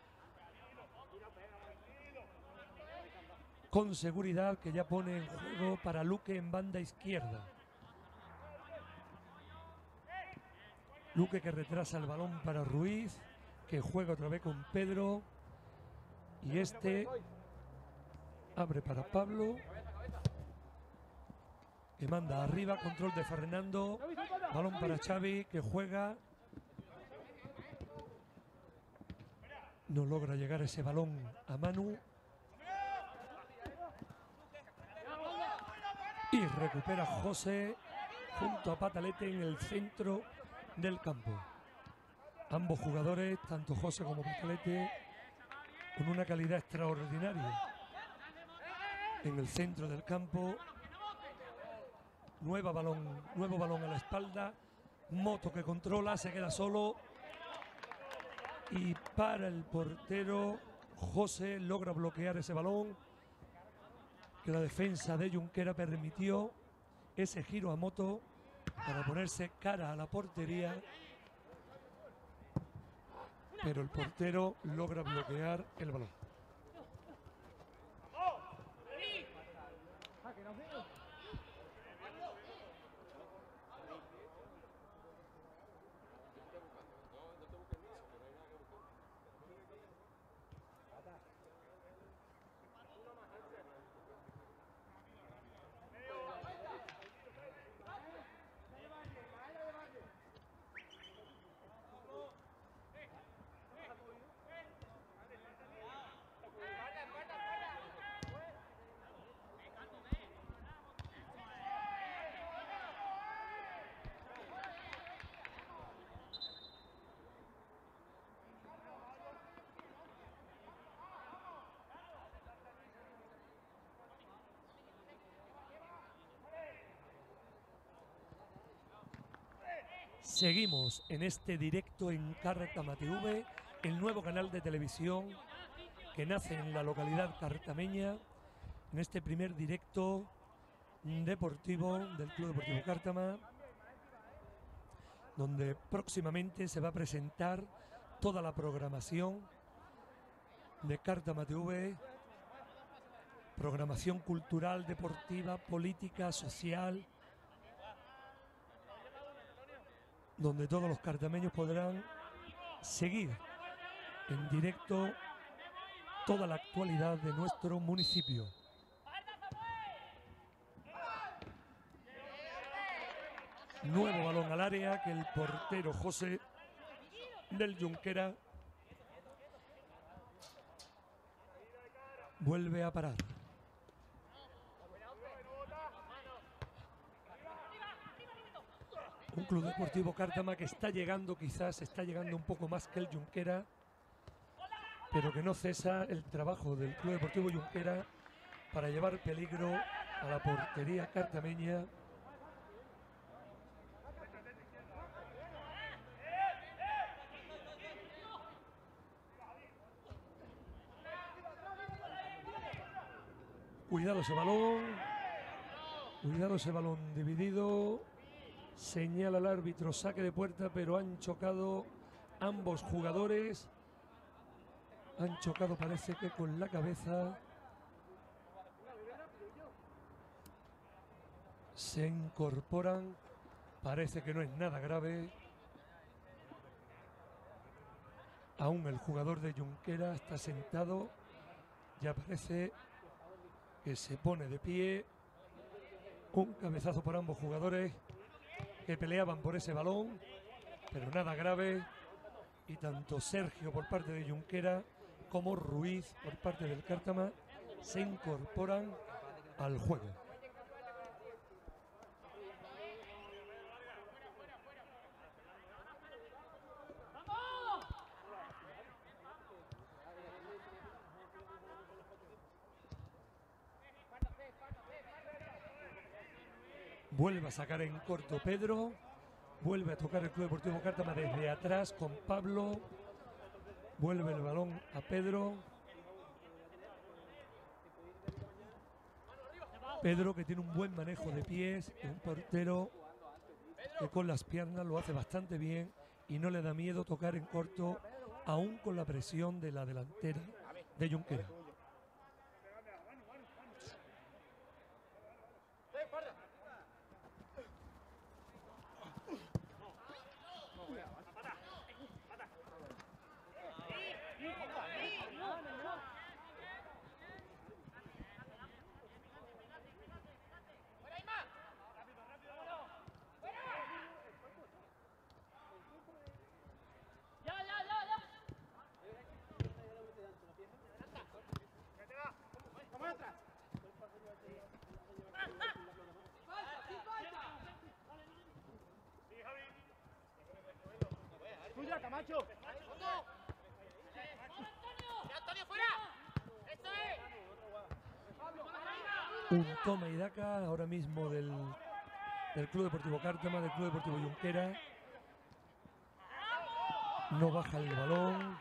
con seguridad, que ya pone en juego para Luque en banda izquierda. Luque, que retrasa el balón para Ruiz, que juega otra vez con Pedro, y este abre para Pablo, que manda arriba, control de Fernando, balón para Xavi, que juega, no logra llegar ese balón a Manu, y recupera José junto a Patalete en el centro del campo. Ambos jugadores, tanto José como Patalete, con una calidad extraordinaria en el centro del campo. Nueva balón, nuevo balón a la espalda. Moto, que controla, se queda solo. Y para el portero, José logra bloquear ese balón, que la defensa de Junquera permitió ese giro a Moto para ponerse cara a la portería. Pero el portero logra bloquear el balón. Seguimos en este directo en Cártama T V, el nuevo canal de televisión que nace en la localidad cartameña, en este primer directo deportivo del Club Deportivo Cártama, donde próximamente se va a presentar toda la programación de Cártama T V, programación cultural, deportiva, política, social, donde todos los cartameños podrán seguir en directo toda la actualidad de nuestro municipio. Nuevo balón al área, que el portero José del Junquera vuelve a parar. Un Club Deportivo Cártama que está llegando, quizás está llegando un poco más que el Junquera, pero que no cesa el trabajo del Club Deportivo Junquera para llevar peligro a la portería cartameña. Cuidado ese balón. Cuidado ese balón dividido. Señala el árbitro saque de puerta, pero han chocado ambos jugadores. Han chocado, parece que con la cabeza. Se incorporan. Parece que no es nada grave. Aún el jugador de Junquera está sentado. Ya parece que se pone de pie. Un cabezazo por ambos jugadores que peleaban por ese balón, pero nada grave. Y tanto Sergio por parte de Junquera como Ruiz por parte del Cártama se incorporan al juego. Vuelve a sacar en corto Pedro. Vuelve a tocar el Club Deportivo Cártama desde atrás con Pablo. Vuelve el balón a Pedro. Pedro, que tiene un buen manejo de pies, un portero que con las piernas lo hace bastante bien y no le da miedo tocar en corto, aún con la presión de la delantera de Junquera.
¡Tuya, Camacho!
Un toma y daca ahora mismo del, del Club Deportivo Cártama, del Club Deportivo Junquera. No baja el balón.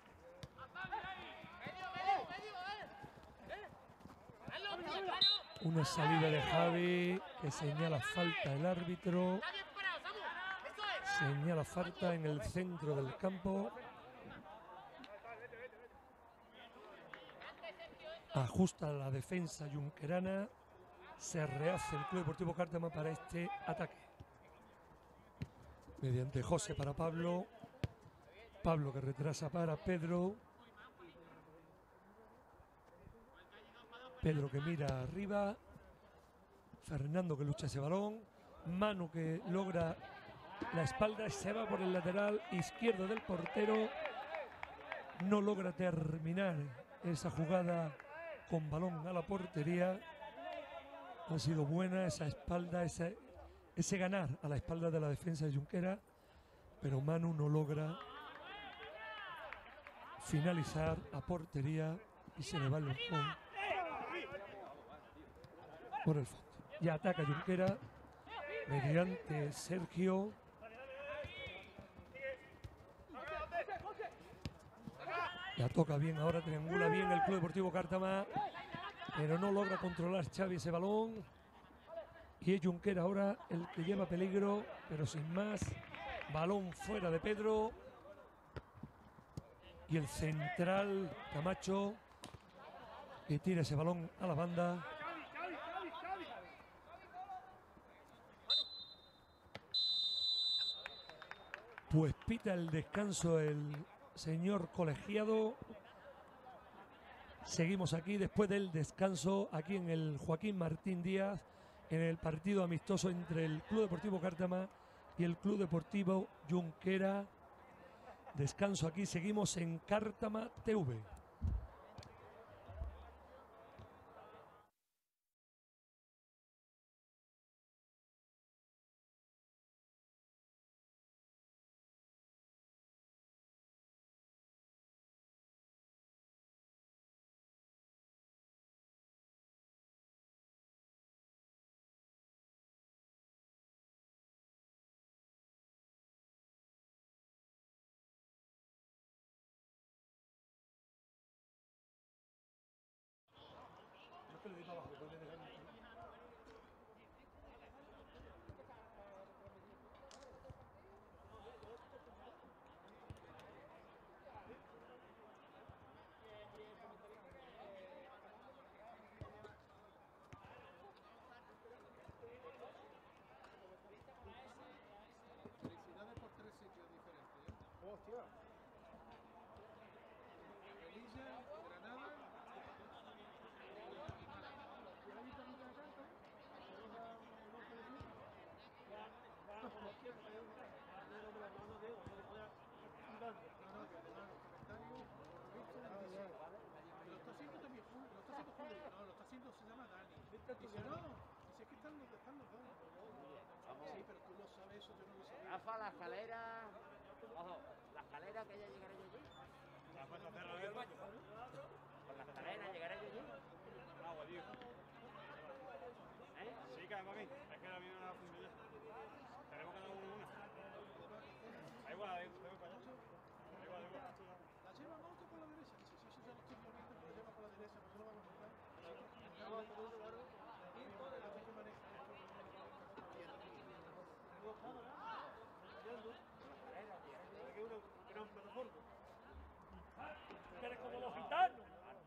Una salida de Javi que señala falta el árbitro. Señala falta en el centro del campo. Ajusta la defensa junquerana. Se rehace el Club Deportivo Cártama para este ataque. Mediante José para Pablo. Pablo que retrasa para Pedro. Pedro que mira arriba. Fernando que lucha ese balón. Manu que logra la espalda. Se va por el lateral izquierdo del portero. No logra terminar esa jugada con balón a la portería. Ha sido buena esa espalda, ese, ese ganar a la espalda de la defensa de Junquera. Pero Manu no logra finalizar a portería y se le va el balón por el fondo. Ya ataca Junquera mediante Sergio. La toca bien, ahora triangula bien el Club Deportivo Cártama, pero no logra controlar Xavi ese balón. Y es Junquera ahora el que lleva peligro, pero sin más. Balón fuera de Pedro. Y el central, Camacho, que tira ese balón a la banda. Pues pita el descanso el señor colegiado. Seguimos aquí después del descanso, aquí en el Joaquín Martín Díaz, en el partido amistoso entre el Club Deportivo Cártama y el Club Deportivo Junquera. Descanso aquí, seguimos en Cártama T V.
atención. Rafa, la escalera. Ojo, la escalera que ya llegaré yo allí. ¿La puedes hacer la del baño? Con la escalera llegaré yo allí. Agua, tío. ¿Eh? Sí, cae para mí. Es que la mía no la funde ya. Tenemos que dar una. Ahí igual, ahí voy para allá. Ahí igual, ahí igual. La lleva moto por la derecha. Sí, sí, sí, ya lo estoy viendo, pero la lleva por la derecha, pues no la vamos a comprar. No, no, no, no, no.
¿Eres como los gitanos?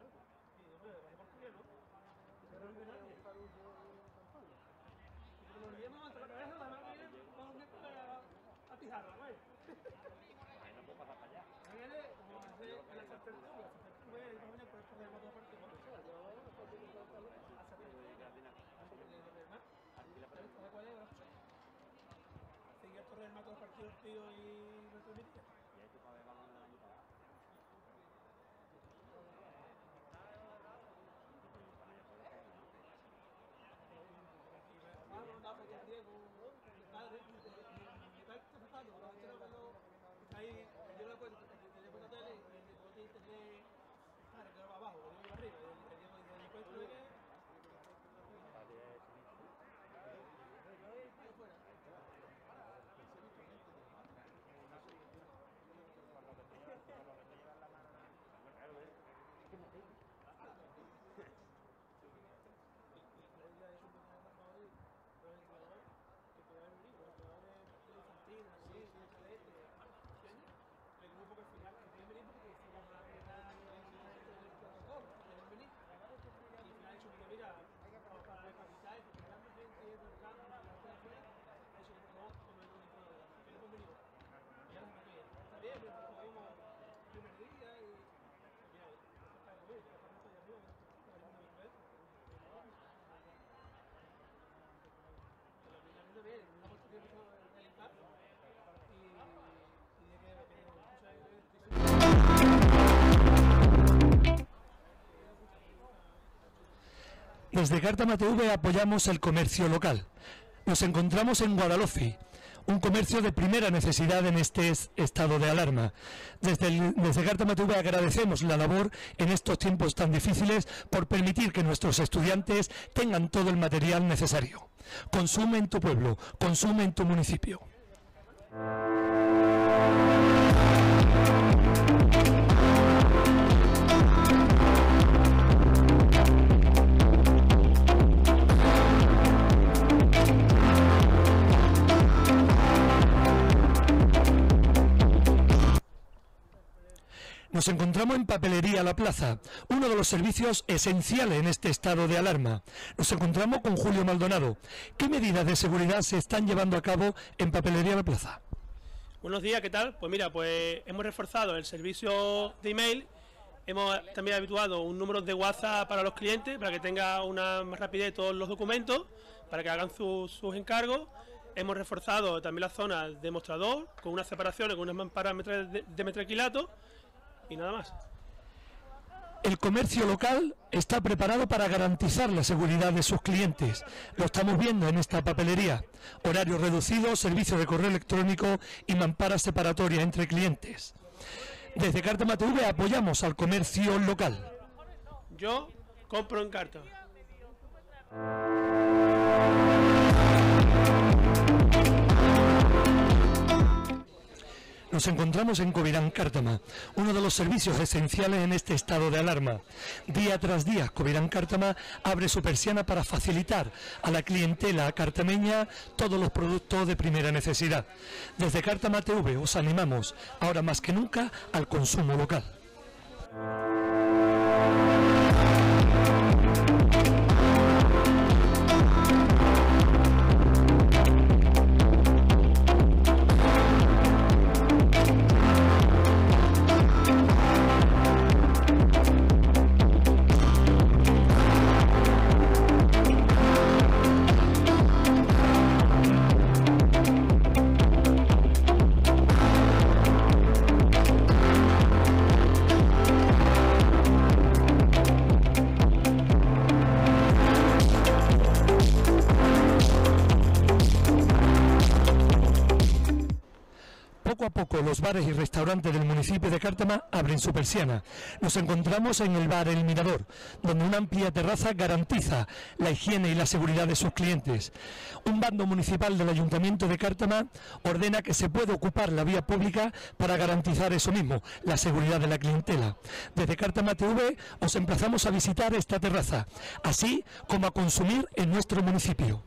Desde Cártama T V apoyamos el comercio local. Nos encontramos en Guadalofi, un comercio de primera necesidad en este estado de alarma. Desde, el, desde Cártama T V agradecemos la labor en estos tiempos tan difíciles por permitir que nuestros estudiantes tengan todo el material necesario. Consume en tu pueblo, consume en tu municipio. Nos encontramos en Papelería La Plaza, uno de los servicios esenciales en este estado de alarma. Nos encontramos con Julio Maldonado. ¿Qué medidas de seguridad se están llevando a cabo en Papelería La Plaza?
Buenos días, ¿qué tal? Pues mira, pues hemos reforzado el servicio de email, hemos también habituado un número de WhatsApp para los clientes, para que tenga una más rapidez todos los documentos, para que hagan sus, sus encargos. Hemos reforzado también la zona de mostrador, con unas separaciones, con unas mamparas de, de metraquilato, y nada más.
El comercio local está preparado para garantizar la seguridad de sus clientes. Lo estamos viendo en esta papelería. Horarios reducidos, servicio de correo electrónico y mamparas separatorias entre clientes. Desde Cártama T V apoyamos al comercio local.
Yo compro en Cártama.
Nos encontramos en Covirán Cártama, uno de los servicios esenciales en este estado de alarma. Día tras día, Covirán Cártama abre su persiana para facilitar a la clientela cartameña todos los productos de primera necesidad. Desde Cártama T V os animamos, ahora más que nunca, al consumo local. los bares y restaurantes del municipio de Cártama abren su persiana. Nos encontramos en el bar El Mirador, donde una amplia terraza garantiza la higiene y la seguridad de sus clientes. Un bando municipal del Ayuntamiento de Cártama ordena que se puede ocupar la vía pública para garantizar eso mismo, la seguridad de la clientela. Desde Cártama T V os emplazamos a visitar esta terraza, así como a consumir en nuestro municipio.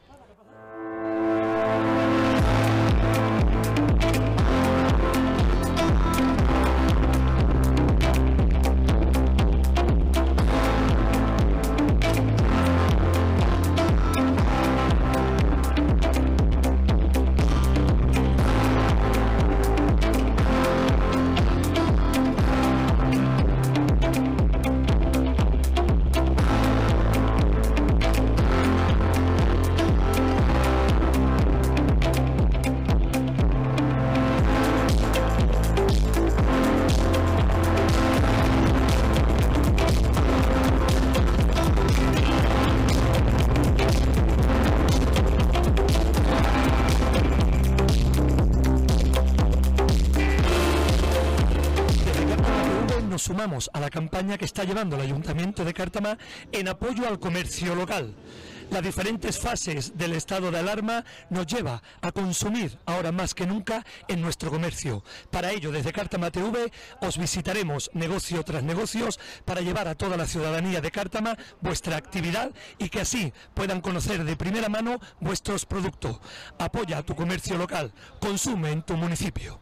Nos sumamos a la campaña que está llevando el Ayuntamiento de Cártama en apoyo al comercio local. Las diferentes fases del estado de alarma nos lleva a consumir ahora más que nunca en nuestro comercio. Para ello, desde Cártama T V os visitaremos negocio tras negocios para llevar a toda la ciudadanía de Cártama vuestra actividad y que así puedan conocer de primera mano vuestros productos. Apoya a tu comercio local, consume en tu municipio.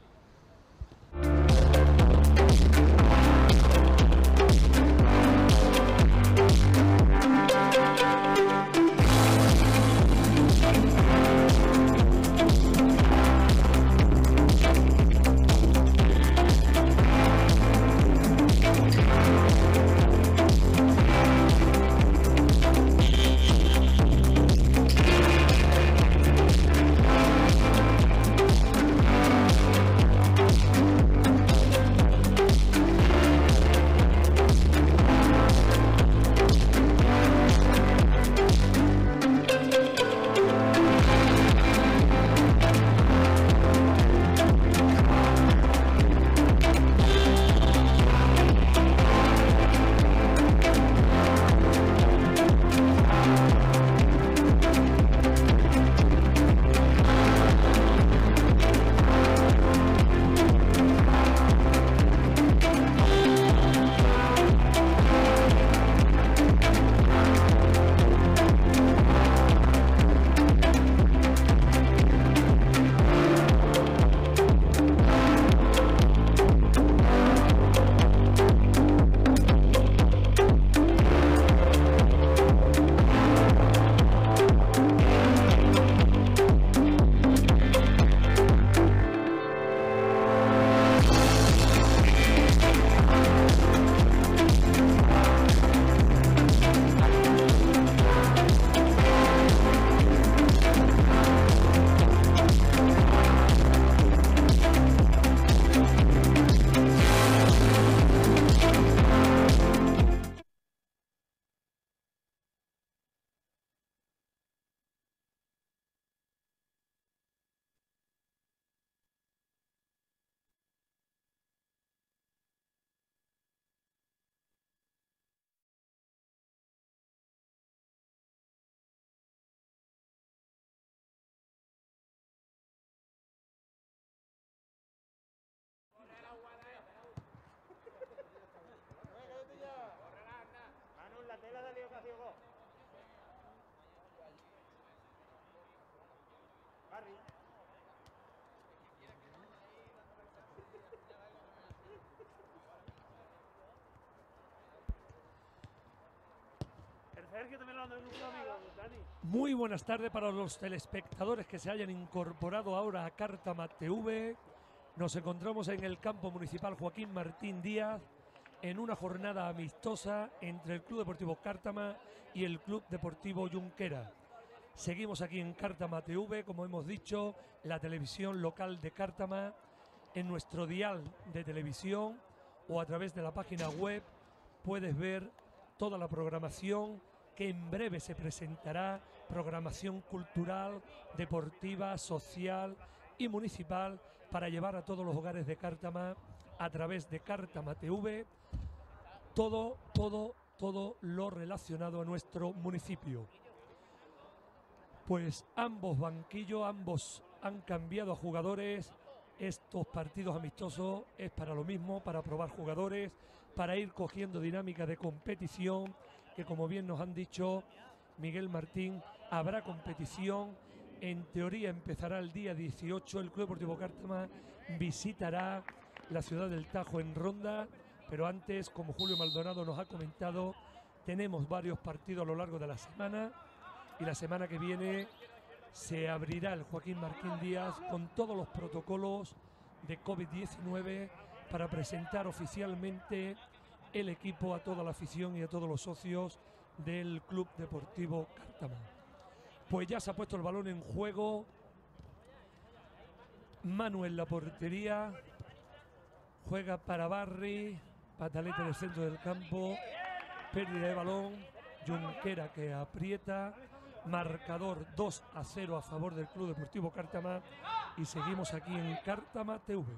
Muy buenas tardes para los telespectadores que se hayan incorporado ahora a Cártama T V. Nos encontramos en el campo municipal Joaquín Martín Díaz en una jornada amistosa entre el Club Deportivo Cártama y el Club Deportivo Junquera. Seguimos aquí en Cártama T V, como hemos dicho, la televisión local de Cártama, en nuestro dial de televisión o a través de la página web puedes ver toda la programación que en breve se presentará, programación cultural, deportiva, social y municipal para llevar a todos los hogares de Cártama a través de Cártama T V todo, todo, todo lo relacionado a nuestro municipio. Pues ambos banquillos, ambos han cambiado a jugadores. Estos partidos amistosos es para lo mismo, para probar jugadores, para ir cogiendo dinámica de competición, que como bien nos han dicho Miguel Martín, habrá competición. En teoría empezará el día dieciocho, el Club Deportivo Cártama visitará la ciudad del Tajo en Ronda, pero antes, como Julio Maldonado nos ha comentado, tenemos varios partidos a lo largo de la semana y la semana que viene se abrirá el Joaquín Martín Díaz con todos los protocolos de COVID diecinueve para presentar oficialmente el equipo a toda la afición y a todos los socios del Club Deportivo Cártama. Pues ya se ha puesto el balón en juego. Manu en la portería. Juega para Barry. Pataleta en el centro del campo. Pérdida de balón. Junquera que aprieta. Marcador dos a cero a favor del Club Deportivo Cártama. Y seguimos aquí en Cártama T V.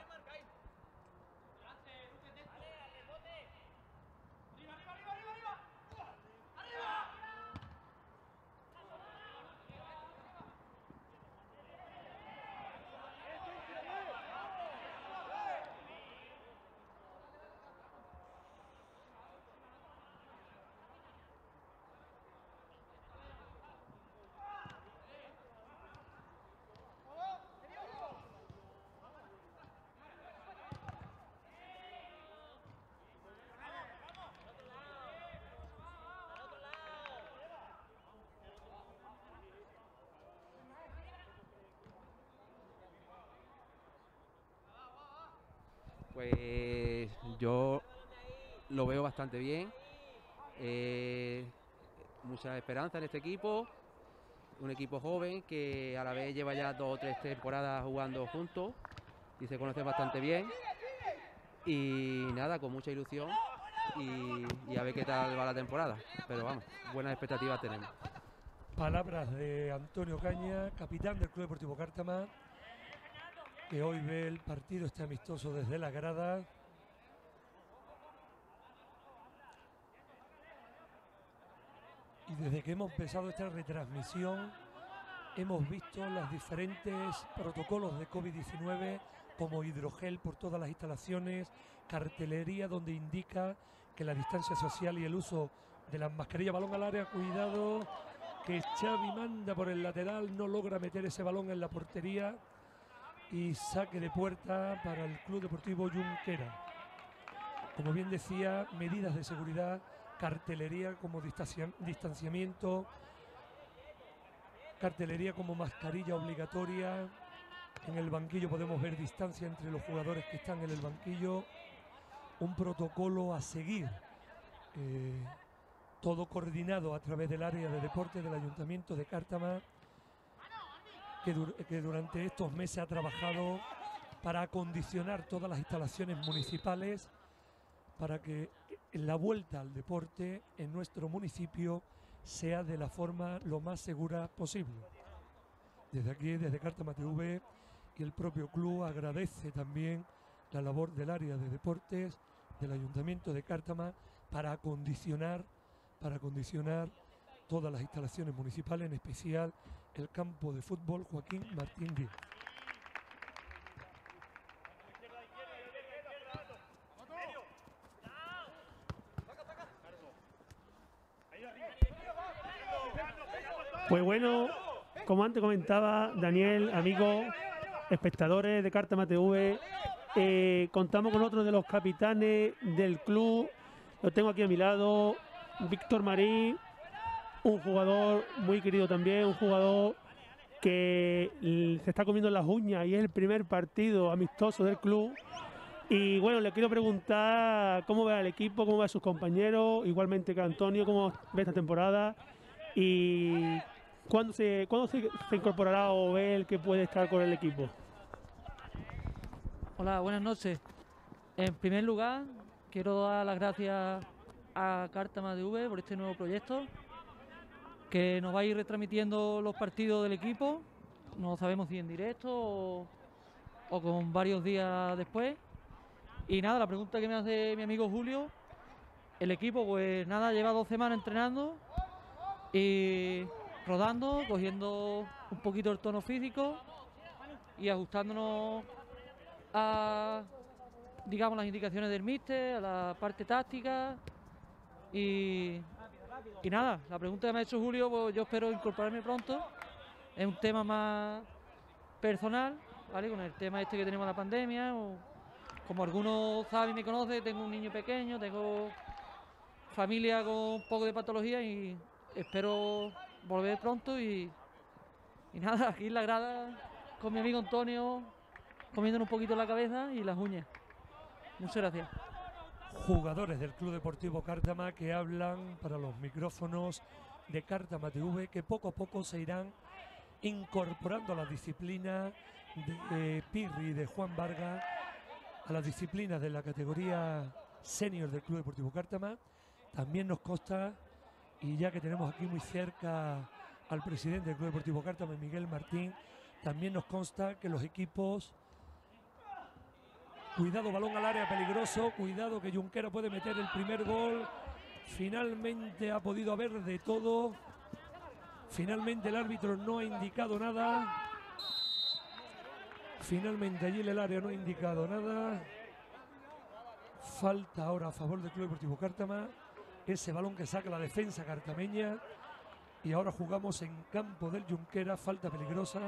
Pues yo lo veo bastante bien, eh, mucha esperanza en este equipo, un equipo joven que a la vez lleva ya dos o tres temporadas jugando juntos y se conocen bastante bien y nada, con mucha ilusión y, y a ver qué tal va la temporada, pero vamos, buenas expectativas tenemos.
Palabras de Antonio Caña, capitán del Club Deportivo Cártama, que hoy ve el partido este amistoso desde la grada. Y desde que hemos empezado esta retransmisión hemos visto los diferentes protocolos de COVID diecinueve, como hidrogel por todas las instalaciones, cartelería donde indica que la distancia social y el uso de las mascarillas. Balón al área, cuidado, que Xavi manda por el lateral, no logra meter ese balón en la portería. Y saque de puerta para el Club Deportivo Junquera. Como bien decía, medidas de seguridad, cartelería como distancia, distanciamiento, cartelería como mascarilla obligatoria. En el banquillo podemos ver distancia entre los jugadores que están en el banquillo. Un protocolo a seguir. Eh, todo coordinado a través del área de deporte del Ayuntamiento de Cártama, Que, dur que durante estos meses ha trabajado para acondicionar todas las instalaciones municipales para que la vuelta al deporte en nuestro municipio sea de la forma lo más segura posible. Desde aquí, desde Cártama T V, y el propio club agradece también la labor del área de deportes del Ayuntamiento de Cártama para acondicionar, para acondicionar todas las instalaciones municipales, en especial el campo de fútbol Joaquín Martín Díaz.
Pues bueno, como antes comentaba Daniel, amigos, espectadores de Cártama T V, eh, contamos con otro de los capitanes del club. Lo tengo aquí a mi lado, Víctor Marín. Un jugador muy querido también, un jugador que se está comiendo las uñas y es el primer partido amistoso del club. Y bueno, le quiero preguntar cómo ve al equipo, cómo ve a sus compañeros, igualmente que Antonio, cómo ve esta temporada y cuándo se, cuándo se, se incorporará o ve el que puede estar con el equipo.
Hola, buenas noches. En primer lugar, quiero dar las gracias a Cártama T V por este nuevo proyecto, que nos va a ir retransmitiendo los partidos del equipo. No sabemos si en directo o, o con varios días después. Y nada, la pregunta que me hace mi amigo Julio, el equipo pues nada, lleva dos semanas entrenando y rodando, cogiendo un poquito el tono físico y ajustándonos a, digamos, las indicaciones del míster, a la parte táctica. Y, y nada, la pregunta que me ha hecho Julio, pues yo espero incorporarme pronto. Es un tema más personal, ¿vale? Con el tema este que tenemos la pandemia, o, como algunos saben y me conocen, tengo un niño pequeño, tengo familia con un poco de patología y espero volver pronto y, y nada, aquí en la grada con mi amigo Antonio, comiéndonos un poquito la cabeza y las uñas. Muchas gracias.
Jugadores del Club Deportivo Cártama que hablan para los micrófonos de Cártama T V, que poco a poco se irán incorporando a la disciplina de eh, Pirri y de Juan Vargas, a las disciplinas de la categoría senior del Club Deportivo Cártama. También nos consta, y ya que tenemos aquí muy cerca al presidente del Club Deportivo Cártama, Miguel Martín, también nos consta que los equipos... Cuidado, balón al área peligroso, cuidado que Junquera puede meter el primer gol. Finalmente ha podido haber de todo. Finalmente el árbitro no ha indicado nada. Finalmente allí en el área no ha indicado nada. Falta ahora a favor del Club Deportivo Cártama. Ese balón que saca la defensa cartameña. Y ahora jugamos en campo del Junquera, falta peligrosa.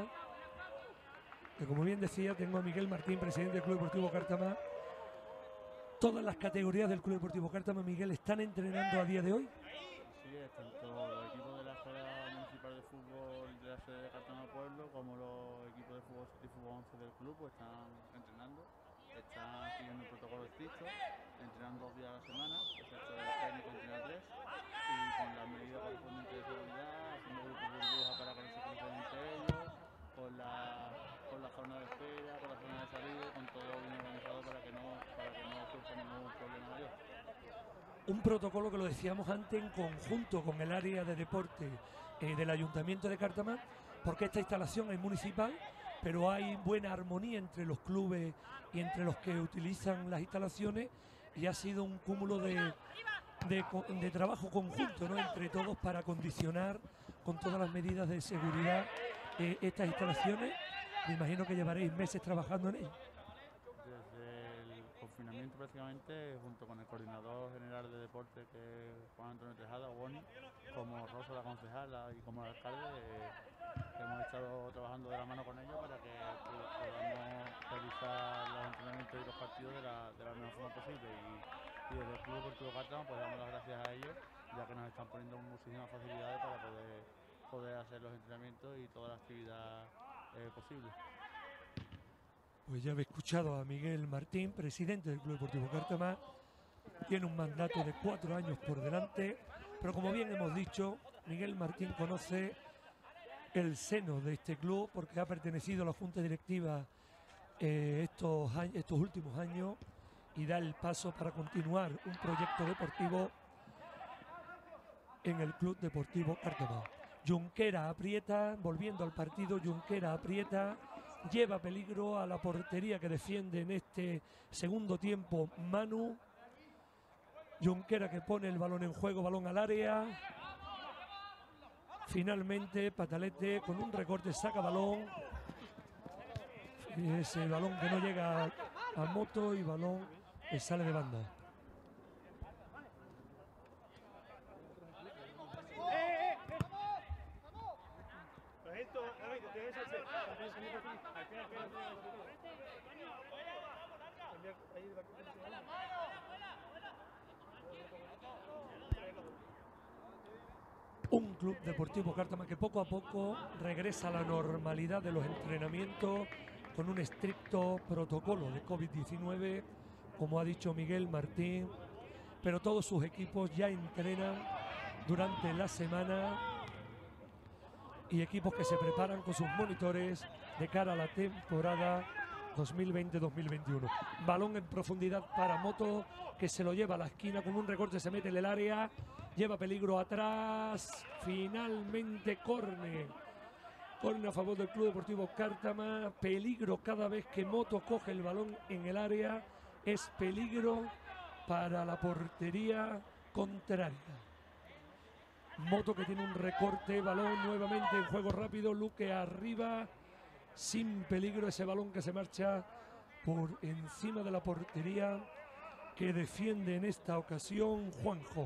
Que como bien decía, tengo a Miguel Martín, presidente del Club Deportivo Cártama. Todas las categorías del Club Deportivo Cártama, Miguel, ¿están entrenando a día de hoy?
Sí, tanto los equipos de la Escuela Municipal de Fútbol de la sede de Cártama Pueblo como los equipos de fútbol y fútbol once del club pues están entrenando, están siguiendo el protocolo estricto, entrenando dos días a la semana, excepto el técnico entrena tres, y con las medidas correspondientes de seguridad, haciendo grupos de burbuja para que no se conocen entre ellos, con la, con la zona de espera, con la zona de salida, con todo bien organizado para que no, para que no surja ningún problema mayor.
Un protocolo que lo decíamos antes en conjunto con el área de deporte eh, del Ayuntamiento de Cártama, porque esta instalación es municipal, pero hay buena armonía entre los clubes y entre los que utilizan las instalaciones, y ha sido un cúmulo de, de, de trabajo conjunto, ¿no?, entre todos para condicionar con todas las medidas de seguridad eh, estas instalaciones. Me imagino que llevaréis meses trabajando en ello.
Desde el confinamiento prácticamente, junto con el coordinador general de deporte, que es Juan Antonio Tejada, Boni, como Rosa la concejala y como el alcalde, eh, hemos estado trabajando de la mano con ellos para que pues, podamos realizar los entrenamientos y los partidos de la, de la mejor forma posible. Y, y desde el Club Deportivo Cártama pues damos las gracias a ellos, ya que nos están poniendo muchísimas facilidades para poder, poder hacer los entrenamientos y toda la actividad eh, posible.
Pues ya habéis escuchado a Miguel Martín, presidente del Club Deportivo Cártama. Tiene un mandato de cuatro años por delante, pero como bien hemos dicho, Miguel Martín conoce el seno de este club porque ha pertenecido a la Junta Directiva eh, estos, estos últimos años y da el paso para continuar un proyecto deportivo en el Club Deportivo Cártama. Junquera aprieta, volviendo al partido, Junquera aprieta, lleva peligro a la portería que defiende en este segundo tiempo Manu. Junquera que pone el balón en juego, balón al área. Finalmente Patalete con un recorte saca balón. Ese balón que no llega a, a Moto y balón que sale de banda. Un Club Deportivo Cártama que poco a poco regresa a la normalidad de los entrenamientos con un estricto protocolo de COVID diecinueve, como ha dicho Miguel Martín, pero todos sus equipos ya entrenan durante la semana y equipos que se preparan con sus monitores de cara a la temporada dos mil veinte dos mil veintiuno. Balón en profundidad para Moto, que se lo lleva a la esquina con un recorte, se mete en el área, lleva peligro atrás, finalmente córner. Corner a favor del Club Deportivo Cártama. Peligro cada vez que Moto coge el balón en el área. Es peligro para la portería contraria. Moto que tiene un recorte. Balón nuevamente en juego rápido. Luque arriba. Sin peligro ese balón que se marcha por encima de la portería que defiende en esta ocasión Juanjo.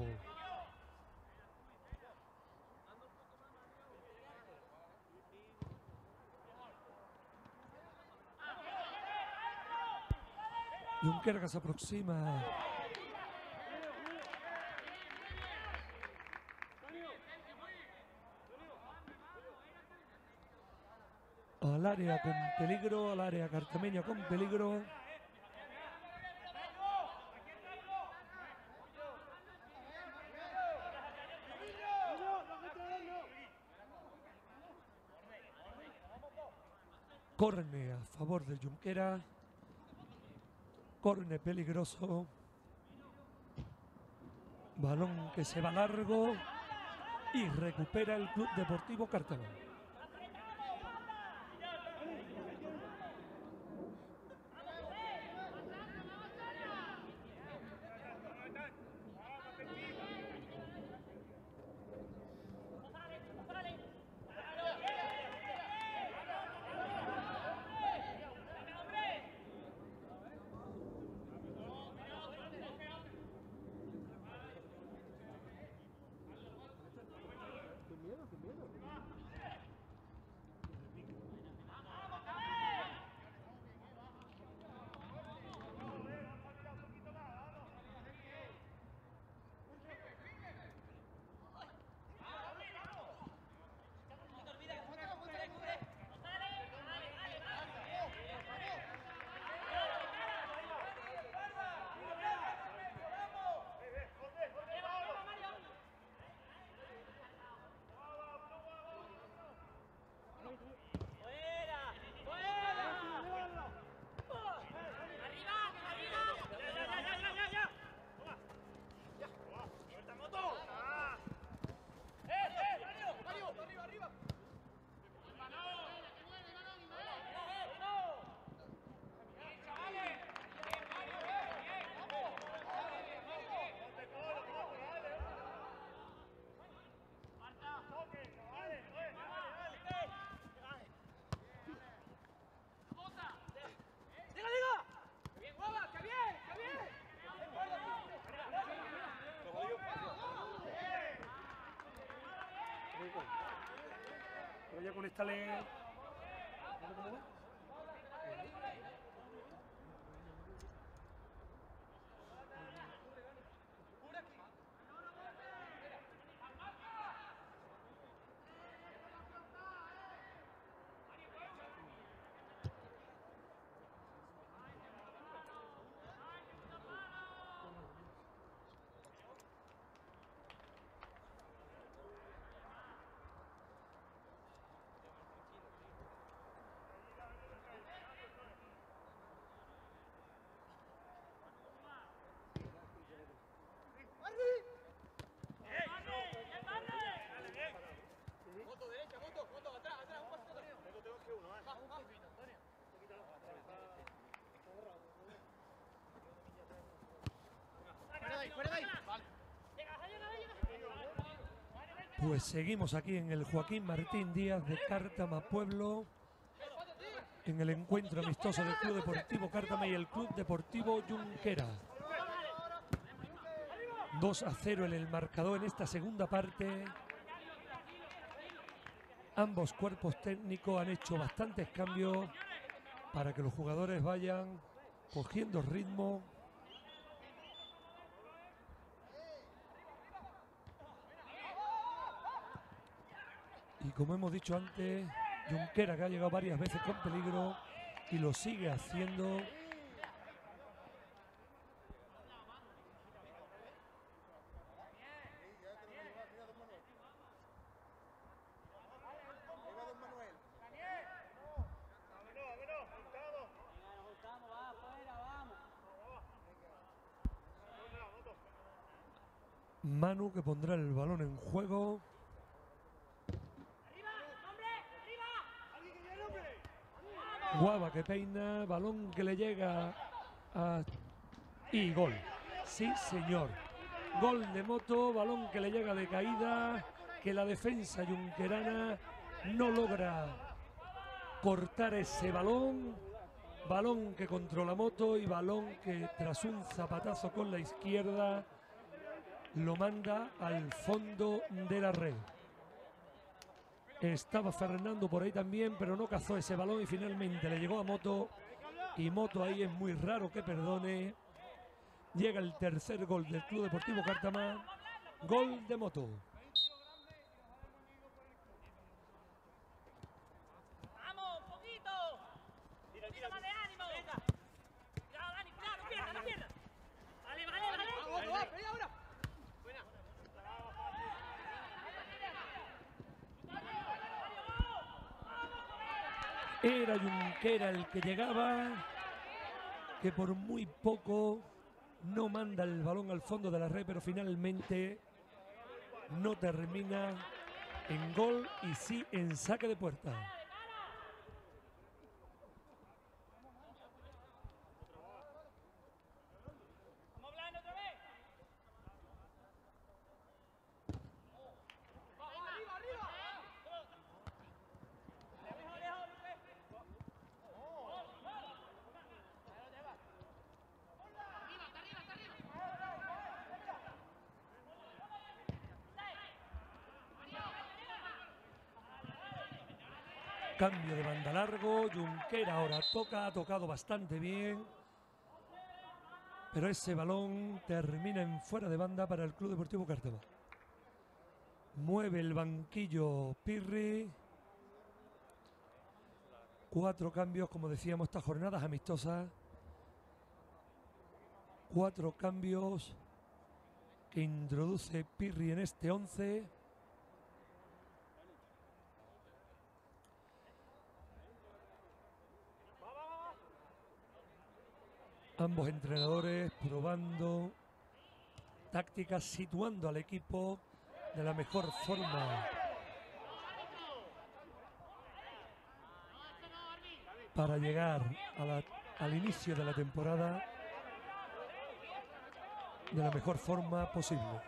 Junquera que se aproxima al área con peligro, al área cartameña con peligro. Corne a favor de Junquera. Corne peligroso. Balón que se va largo y recupera el Club Deportivo Cártama. Voy a conectarle. Pues seguimos aquí en el Joaquín Martín Díaz de Cártama Pueblo, en el encuentro amistoso del Club Deportivo Cártama y el Club Deportivo Junquera. dos a cero en el marcador en esta segunda parte. Ambos cuerpos técnicos han hecho bastantes cambios para que los jugadores vayan cogiendo ritmo. Y como hemos dicho antes, Junquera, que ha llegado varias veces con peligro y lo sigue haciendo. Manu, que pondrá el balón en juego.
¡Arriba, hombre! ¡Arriba!
Guava que peina, balón que le llega a... y gol. Sí, señor. Gol de Moto, balón que le llega de caída, que la defensa yunquerana no logra cortar ese balón. Balón que controla Moto y balón que tras un zapatazo con la izquierda lo manda al fondo de la red. Estaba Fernando por ahí también, pero no cazó ese balón y finalmente le llegó a Moto. Y Moto ahí es muy raro que perdone. Llega el tercer gol del Club Deportivo Cártama. Gol de Moto.
¡Vamos, un poquito! ¡Tira, tira! ¡Más de ánimo! ¡Cuidado, Dani! ¡Cuidado, no pierdas, no pierdas! ¡Vale, vale, vale! ¡Vamos, vamos! ¡Ven ahora! ¡Buena!
Era Junquera el que llegaba, que por muy poco no manda el balón al fondo de la red, pero finalmente no termina en gol y sí en saque de puerta. Cambio de banda largo, Junquera ahora toca, ha tocado bastante bien, pero ese balón termina en fuera de banda para el Club Deportivo Cártama. Mueve el banquillo Pirri. Cuatro cambios, como decíamos, estas jornadas amistosas. Cuatro cambios que introduce Pirri en este once. Ambos entrenadores probando tácticas, situando al equipo de la mejor forma para llegar a la, al inicio de la temporada de la mejor forma posible.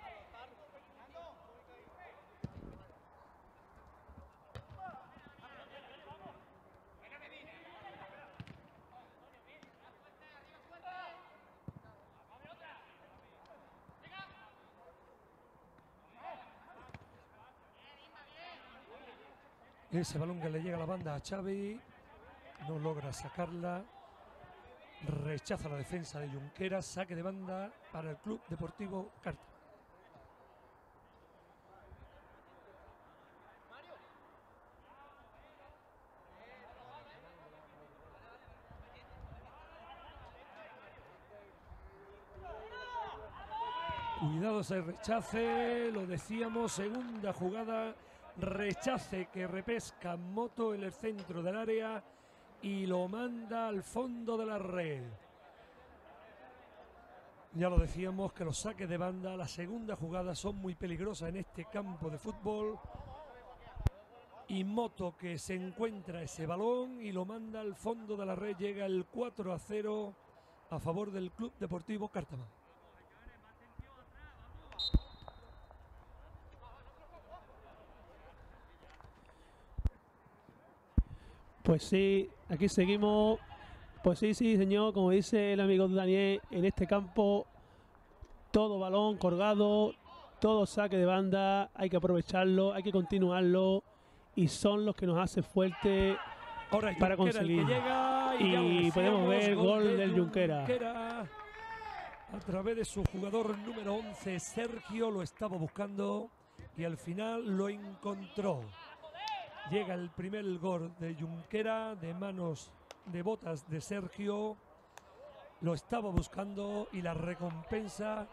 Ese balón que le llega a la banda a Xavi, no logra sacarla, rechaza la defensa de Junquera, saque de banda para el Club Deportivo Cártama. Cuidado ese rechace, lo decíamos, segunda jugada. Rechace que repesca Moto en el centro del área y lo manda al fondo de la red. Ya lo decíamos que los saques de banda, la segunda jugada, son muy peligrosas en este campo de fútbol. Y Moto que se encuentra ese balón y lo manda al fondo de la red. Llega el cuatro a cero a favor del Club Deportivo Cártama.
Pues sí, aquí seguimos. Pues sí, sí, señor, como dice el amigo Daniel, en este campo todo balón colgado, todo saque de banda, hay que aprovecharlo, hay que continuarlo y son los que nos hacen fuerte para conseguir.
Llega y,
y podemos ver gol, gol del Junquera.
Junquera. A través de su jugador número once, Sergio, lo estaba buscando y al final lo encontró. Llega el primer gol de Junquera, de manos, de botas de Sergio. Lo estaba buscando y la recompensa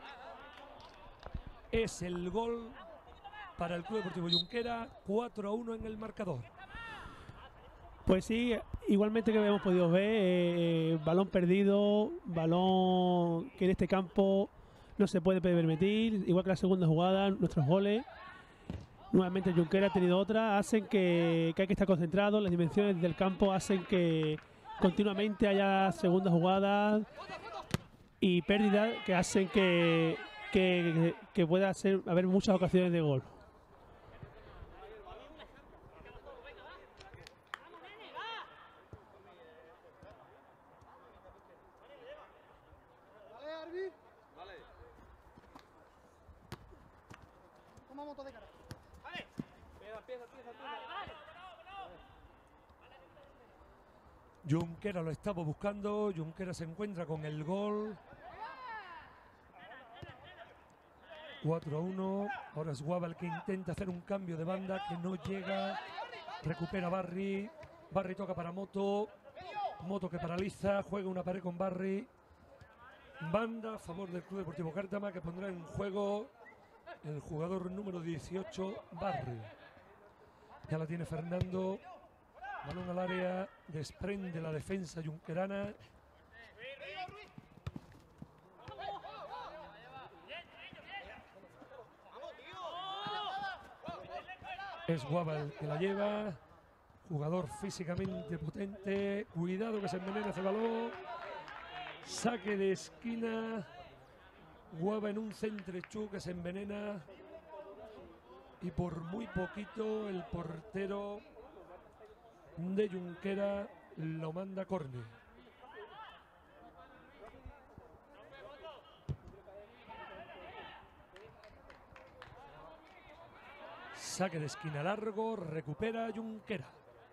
es el gol para el Club Deportivo Junquera, cuatro a uno en el marcador.
Pues sí, igualmente que hemos podido ver, eh, balón perdido, balón que en este campo no se puede permitir, igual que la segunda jugada, nuestros goles. Nuevamente Junquera ha tenido otra, hacen que, que hay que estar concentrado, las dimensiones del campo hacen que continuamente haya segundas jugadas y pérdidas que hacen que, que, que pueda ser, haber muchas ocasiones de gol.
Junquera lo estaba buscando, Junquera se encuentra con el gol. cuatro a uno, ahora es Guava el que intenta hacer un cambio de banda que no llega. Recupera Barry, Barry toca para Moto, Moto que paraliza, juega una pared con Barry. Banda a favor del Club Deportivo Cártama que pondrá en juego el jugador número dieciocho, Barry. Ya la tiene Fernando. Balón al área, desprende la defensa junquerana. Es Guava el que la lleva. Jugador físicamente potente. Cuidado que se envenena ese balón. Saque de esquina. Guava en un centrechú que se envenena. Y por muy poquito el portero de Junquera lo manda a córner. Saque de esquina largo, recupera Junquera.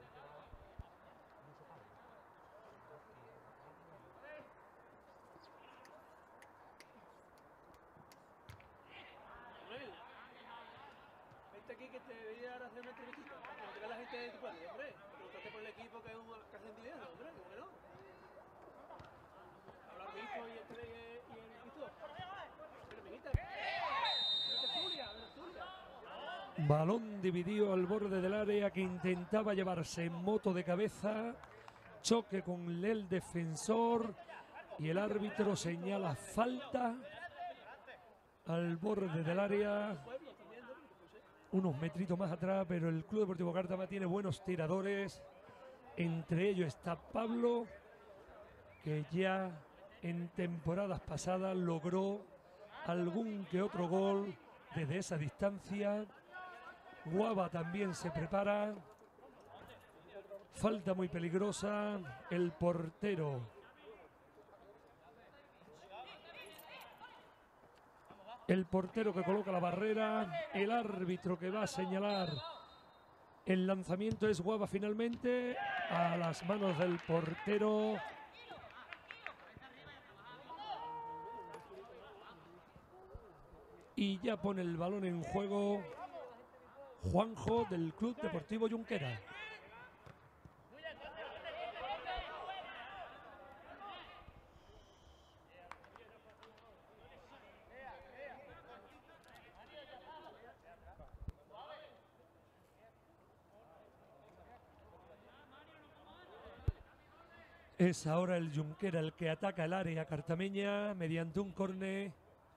Vente aquí que te voy a hacer una entrevista. Cuando te vea la gente de tu padre, hombre. Preguntaste por el equipo que es un casi entidad, hombre. ¿Cómo que no? Hablar de hijo y el y el Cristo. Pero mijita, no te furia, no te furia.
Balón dividido al borde del área que intentaba llevarse Moto de cabeza. Choque con el defensor. Y el árbitro señala falta al borde del área. Unos metritos más atrás, pero el Club Deportivo Cártama tiene buenos tiradores. Entre ellos está Pablo, que ya en temporadas pasadas logró algún que otro gol desde esa distancia. Guava también se prepara. Falta muy peligrosa. El portero El portero que coloca la barrera, el árbitro que va a señalar el lanzamiento es Guava finalmente, a las manos del portero. Y ya pone el balón en juego Juanjo del Club Deportivo Junquera. Es ahora el Junquera el que ataca el área cartameña mediante un córner.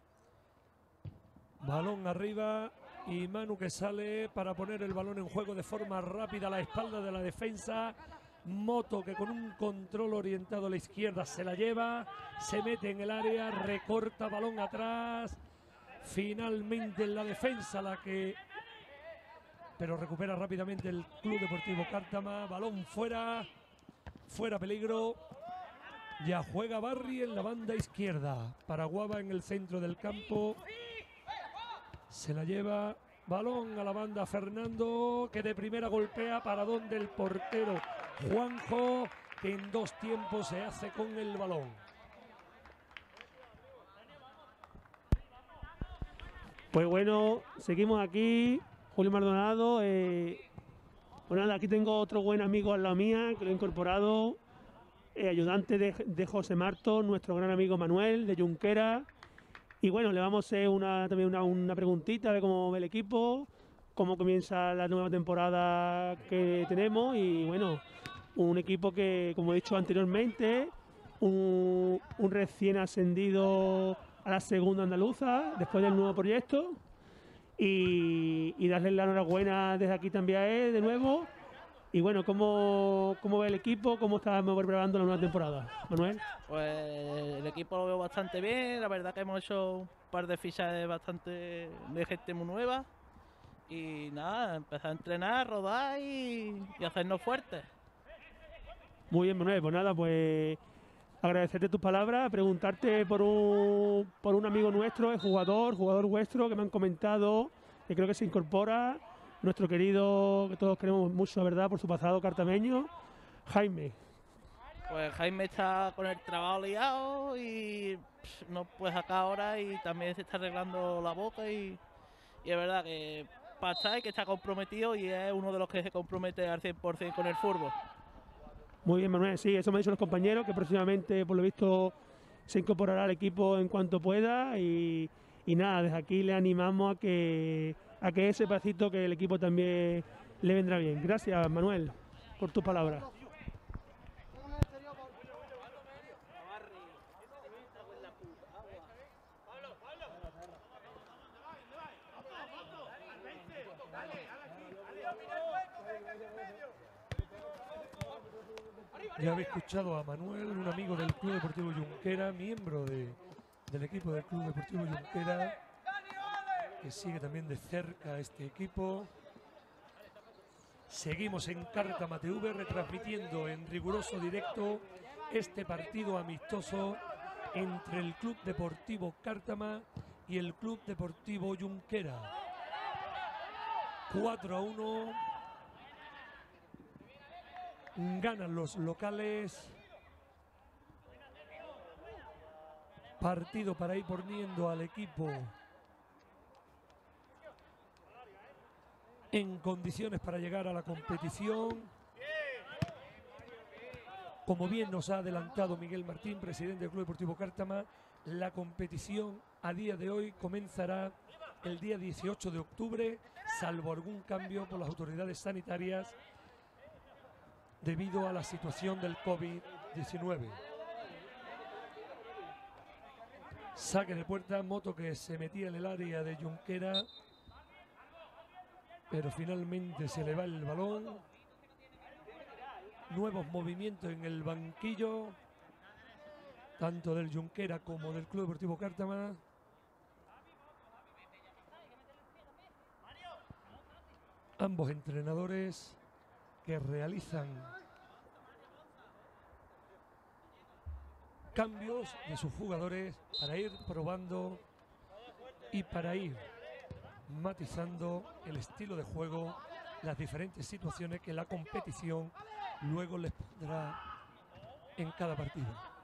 Balón arriba y Manu que sale para poner el balón en juego de forma rápida a la espalda de la defensa. Moto que con un control orientado a la izquierda se la lleva, se mete en el área, recorta balón atrás. Finalmente en la defensa la que... Pero recupera rápidamente el Club Deportivo Cártama. Balón fuera. Fuera peligro. Ya juega Barry en la banda izquierda. Para Guava en el centro del campo. Se la lleva. Balón a la banda Fernando. Que de primera golpea para donde el portero Juanjo. Que en dos tiempos se hace con el balón.
Pues bueno, seguimos aquí. Julio Maldonado. Eh, Bueno, nada, aquí tengo otro buen amigo al lado mía, que lo he incorporado, eh, ayudante de, de José Marto, nuestro gran amigo Manuel, de Junquera. Y bueno, le vamos a hacer una, también una, una preguntita de cómo ve el equipo, cómo comienza la nueva temporada que tenemos. Y bueno, un equipo que, como he dicho anteriormente, un, un recién ascendido a la segunda andaluza, después del nuevo proyecto. y, y darle la enhorabuena desde aquí también a él de nuevo. Y bueno, ¿cómo, cómo ve el equipo? ¿Cómo estamos preparando la nueva temporada? Manuel.
Pues el equipo lo veo bastante bien, la verdad que hemos hecho un par de fichajes bastante de gente muy nueva. Y nada, empezar a entrenar, rodar y, y hacernos fuertes.
Muy bien, Manuel, pues nada, pues agradecerte tus palabras, preguntarte por un, por un amigo nuestro, el jugador, jugador vuestro, que me han comentado, que creo que se incorpora, nuestro querido, que todos queremos mucho, la verdad, por su pasado cartameño, Jaime.
Pues Jaime está con el trabajo liado y pff, no puede sacar ahora y también se está arreglando la boca y, y es verdad que para estar que está comprometido y es uno de los que se compromete al cien por cien con el fútbol.
Muy bien, Manuel, sí, eso me han dicho los compañeros, que próximamente, por lo visto, se incorporará al equipo en cuanto pueda y, y nada, desde aquí le animamos a que, a que ese pasito que el equipo también le vendrá bien. Gracias, Manuel, por tus palabras.
Ya habéis escuchado a Manuel, un amigo del Club Deportivo Junquera, miembro de, del equipo del Club Deportivo Junquera, que sigue también de cerca a este equipo. Seguimos en Cártama T V retransmitiendo en riguroso directo este partido amistoso entre el Club Deportivo Cártama y el Club Deportivo Junquera. cuatro a uno. Ganan los locales. Partido para ir poniendo al equipo en condiciones para llegar a la competición. Como bien nos ha adelantado Miguel Martín, presidente del Club Deportivo Cártama, la competición a día de hoy comenzará el día dieciocho de octubre, salvo algún cambio por las autoridades sanitarias debido a la situación del COVID diecinueve. Saque de puerta, Moto que se metía en el área de Junquera, pero finalmente se le va el balón. Nuevos movimientos en el banquillo, tanto del Junquera como del Club Deportivo Cártama. Ambos entrenadores que realizan cambios de sus jugadores para ir probando y para ir matizando el estilo de juego, las diferentes situaciones que la competición luego les pondrá en cada partido.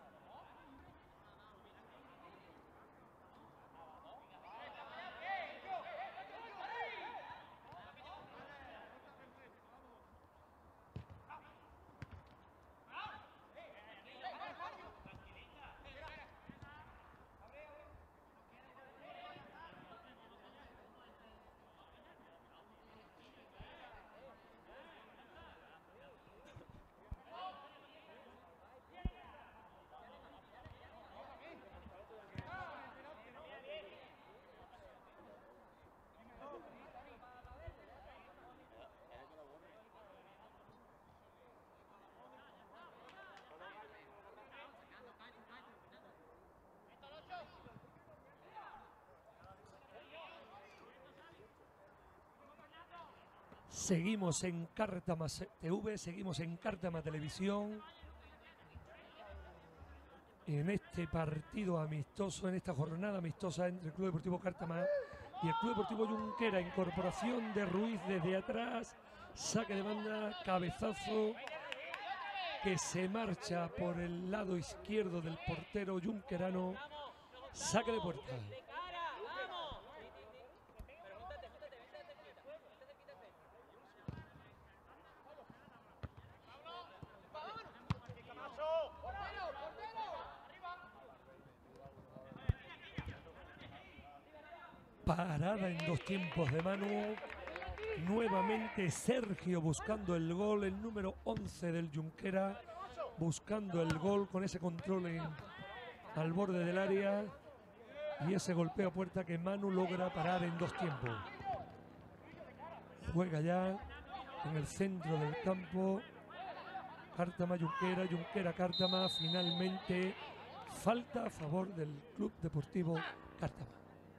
Seguimos en Cártama T V, seguimos en Cártama Televisión. En este partido amistoso, en esta jornada amistosa entre el Club Deportivo Cártama y el Club Deportivo Junquera. Incorporación de Ruiz desde atrás. Saque de banda, cabezazo que se marcha por el lado izquierdo del portero junquerano. Saque de puerta. Parada en dos tiempos de Manu. Nuevamente Sergio buscando el gol, el número once del Junquera, buscando el gol con ese control en, al borde del área y ese golpeo a puerta que Manu logra parar en dos tiempos. juega ya en el centro del campo. Cártama, Junquera, Junquera, Cártama. Finalmente, falta a favor del Club Deportivo Cártama.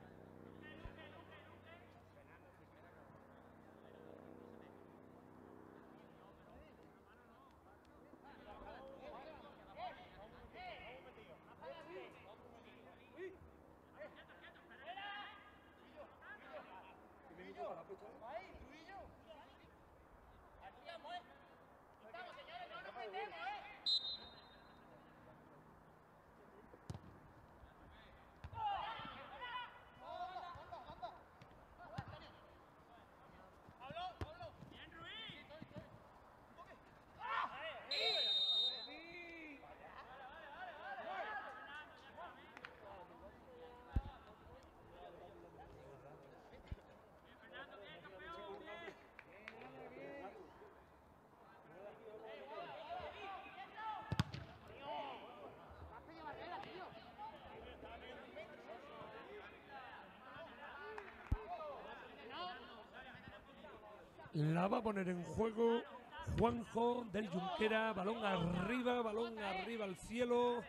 La va a poner en juego Juanjo del Junquera. Balón arriba, balón arriba al cielo.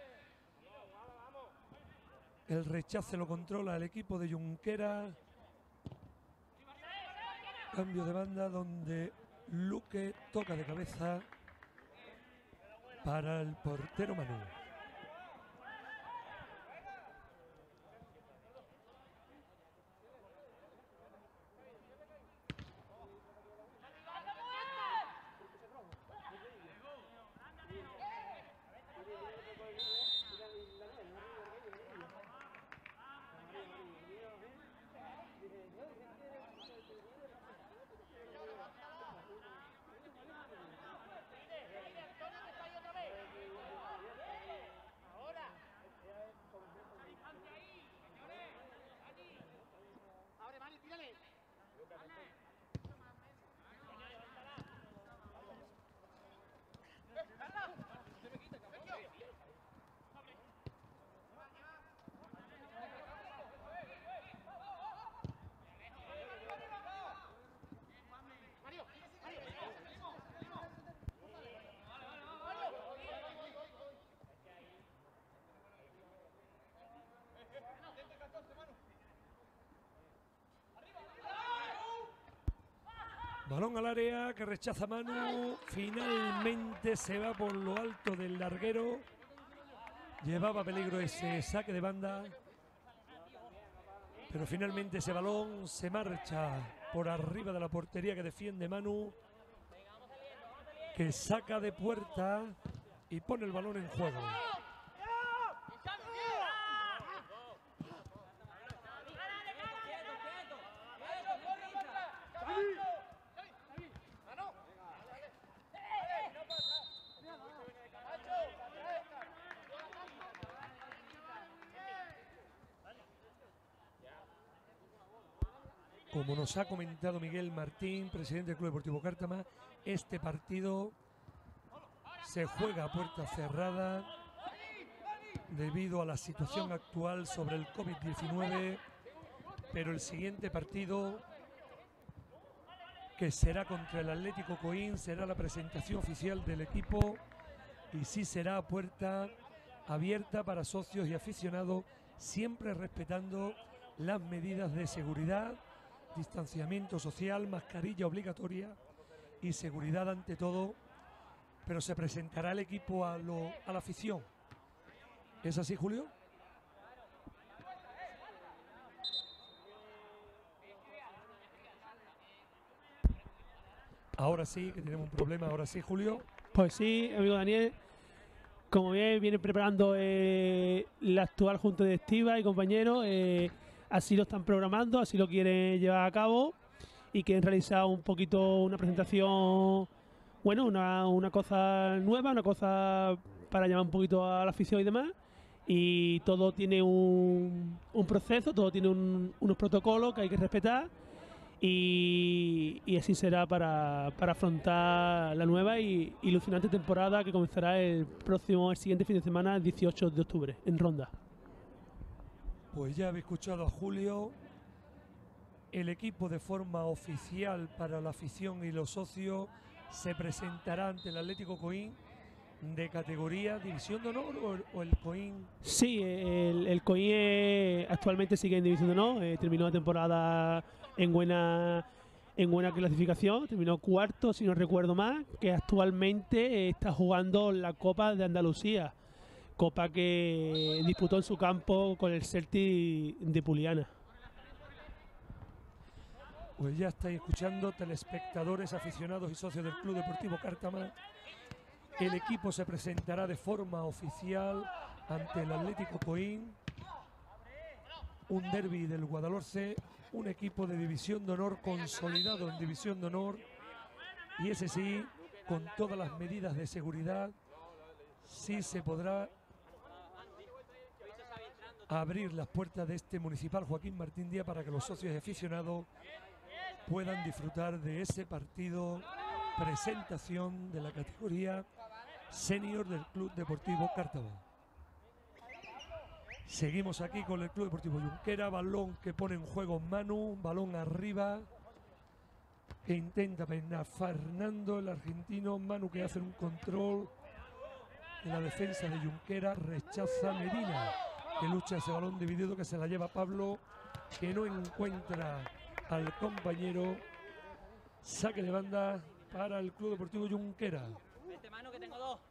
El rechace lo controla el equipo de Junquera. Cambio de banda donde Luque toca de cabeza para el portero Manu. Balón al área que rechaza Manu. Finalmente se va por lo alto del larguero. Llevaba peligro ese saque de banda. Pero finalmente ese balón se marcha por arriba de la portería que defiende Manu. Que saca de puerta y pone el balón en juego. Como nos ha comentado Miguel Martín, presidente del Club Deportivo Cártama, este partido se juega a puerta cerrada debido a la situación actual sobre el COVID diecinueve, pero el siguiente partido, que será contra el Atlético Coín, será la presentación oficial del equipo y sí será a puerta abierta para socios y aficionados, siempre respetando las medidas de seguridad, distanciamiento social, mascarilla obligatoria y seguridad ante todo, pero se presentará el equipo a, lo, a la afición. ¿Es así, Julio? Ahora sí, que tenemos un problema, ahora sí, Julio.
Pues sí, amigo Daniel. Como bien viene preparando eh, la actual junta directiva y compañeros, eh, así lo están programando, así lo quieren llevar a cabo y quieren realizar un poquito una presentación, bueno, una, una cosa nueva, una cosa para llamar un poquito a la afición y demás. Y todo tiene un, un proceso, todo tiene un, unos protocolos que hay que respetar y, y así será para, para afrontar la nueva y ilusionante temporada que comenzará el próximo, el siguiente fin de semana, el dieciocho de octubre, en Ronda.
Pues ya habéis escuchado a Julio. el equipo de forma oficial para la afición y los socios se presentará ante el Atlético Coín de categoría División de Honor o el, o el Coín.
Sí, el, el Coín eh, actualmente sigue en División de Honor, eh, terminó la temporada en buena, en buena clasificación, terminó cuarto si no recuerdo más, que actualmente eh, está jugando la Copa de Andalucía, Copa que disputó en su campo con el Celtic de Puliana.
Pues ya estáis escuchando, telespectadores, aficionados y socios del Club Deportivo Cártama. El equipo se presentará de forma oficial ante el Atlético Coín, un derbi del Guadalhorce, un equipo de División de Honor consolidado en División de Honor, y ese sí, con todas las medidas de seguridad, sí se podrá abrir las puertas de este municipal Joaquín Martín Díaz para que los socios y aficionados puedan disfrutar de ese partido, presentación de la categoría senior del Club Deportivo Cártama. Seguimos aquí con el Club Deportivo Junquera, balón que pone en juego Manu, balón arriba, que intenta peinar Fernando, el argentino. Manu que hace un control en la defensa de Junquera, rechaza Medina, que lucha ese balón dividido, que se la lleva Pablo, que no encuentra al compañero. Saque de banda para el Club Deportivo Junquera.
Vete, mano, que tengo dos.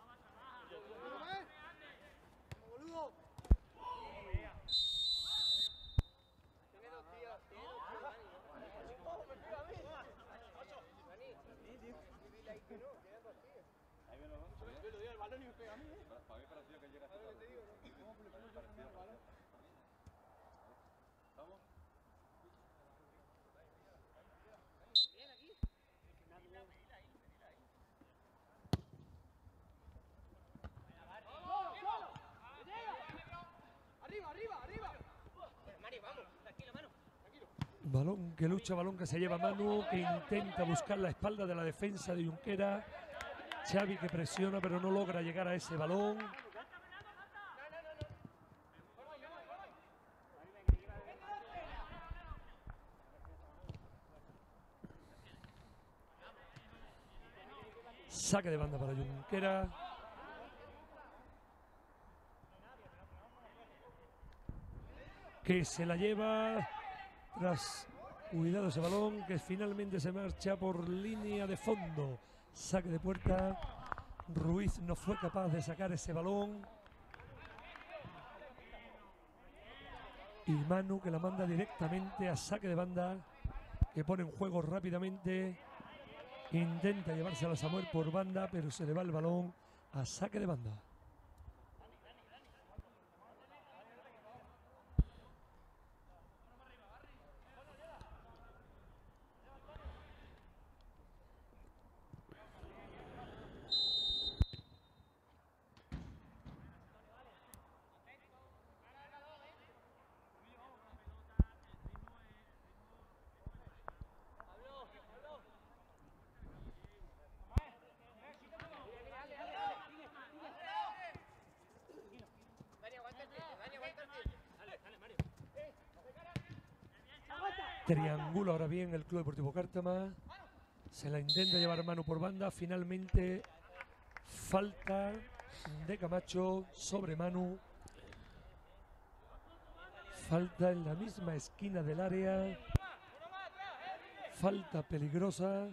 Balón que lucha, balón que se lleva Manu, que intenta buscar la espalda de la defensa de Junquera. Xavi que presiona pero no logra llegar a ese balón. Saque de banda para Junquera. Que se la lleva tras cuidado ese balón, que finalmente se marcha por línea de fondo. Saque de puerta. Ruiz no fue capaz de sacar ese balón. Y Manu que la manda directamente a saque de banda, que pone en juego rápidamente. Intenta llevarse a la Samuel por banda, pero se le va el balón a saque de banda. Triangula ahora bien el Club Deportivo Cártama. Se la intenta llevar Manu por banda. Finalmente falta de Camacho sobre Manu. Falta en la misma esquina del área. Falta peligrosa.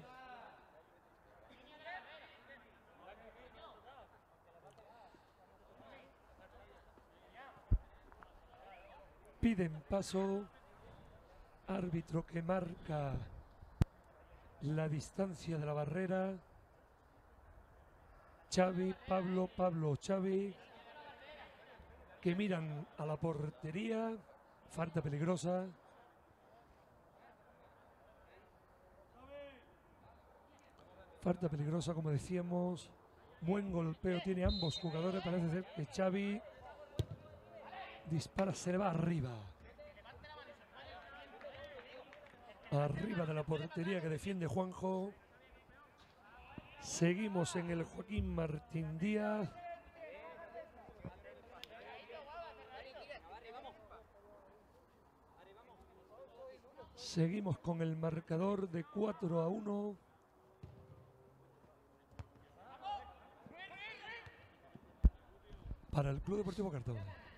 Piden paso. Árbitro que marca la distancia de la barrera. Xavi, Pablo, Pablo, Xavi, que miran a la portería. Falta peligrosa. Falta peligrosa, como decíamos. Buen golpeo tiene ambos jugadores. Parece ser que Xavi dispara, se le va arriba. Arriba de la portería que defiende Juanjo. Seguimos en el Joaquín Martín Díaz. Seguimos con el marcador de cuatro a uno. Para el Club Deportivo Cartón.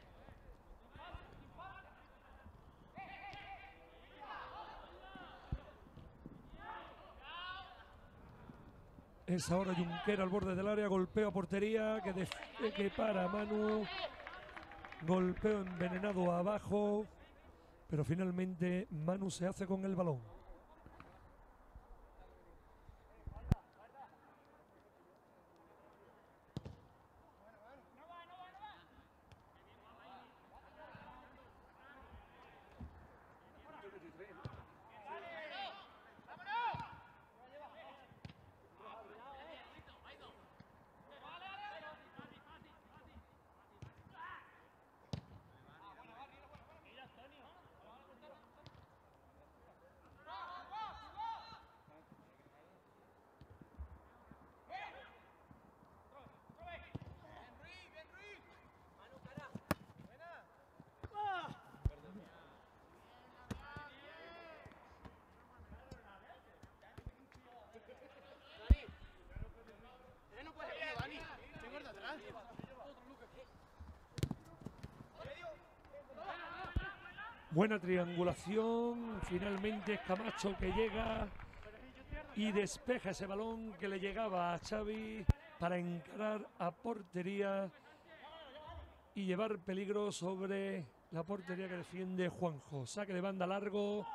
Es ahora Junquera al borde del área, golpeo a portería, que, de, que para Manu. Golpeo envenenado abajo, pero finalmente Manu se hace con el balón. Buena triangulación, finalmente es Camacho que llega y despeja ese balón que le llegaba a Xavi para encarar a portería y llevar peligro sobre la portería que defiende Juanjo. Saque de banda largo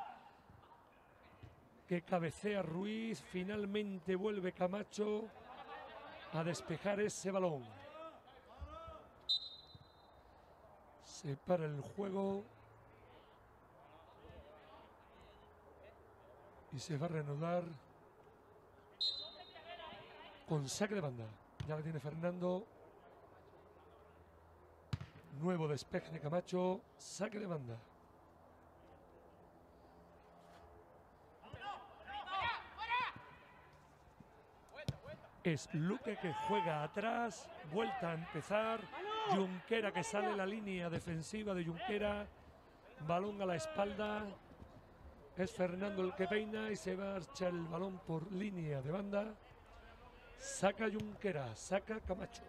que cabecea Ruiz, finalmente vuelve Camacho a despejar ese balón. Se para el juego. Y se va a reanudar con saque de banda. Ya la tiene Fernando. Nuevo despeje de Camacho. Saque de banda. Es Luque que juega atrás. Vuelta a empezar. Junquera que sale la línea defensiva de Junquera. Balón a la espalda. Es Fernando el que peina y se marcha el balón por línea de banda. Saca Junquera, saca Camacho.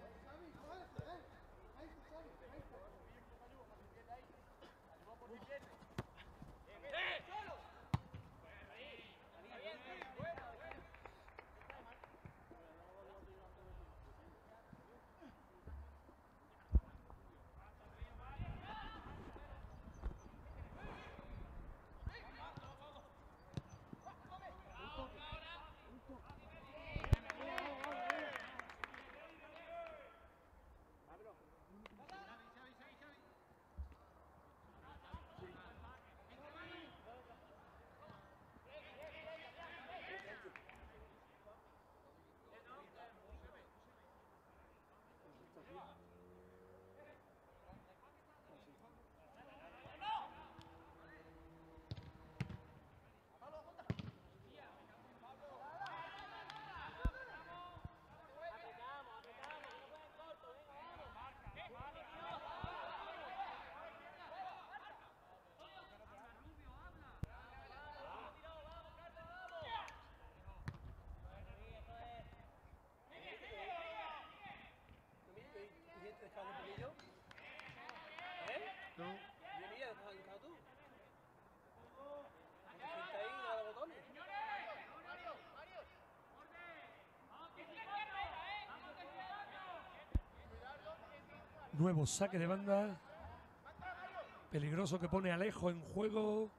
Nuevo saque de banda. Peligroso que pone Alejo en juego.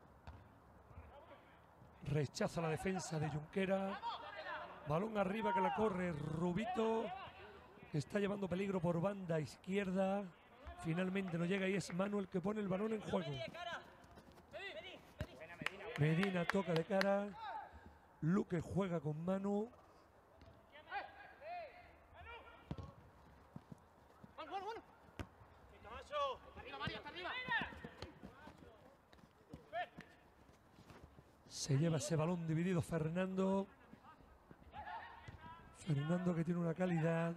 Rechaza la defensa de Junquera. Balón arriba que la corre Rubito. Que está llevando peligro por banda izquierda. Finalmente no llega y es Manuel que pone el balón en juego. Medina toca de cara. Luque juega con Manu. Se lleva ese balón dividido Fernando. Fernando que tiene una calidad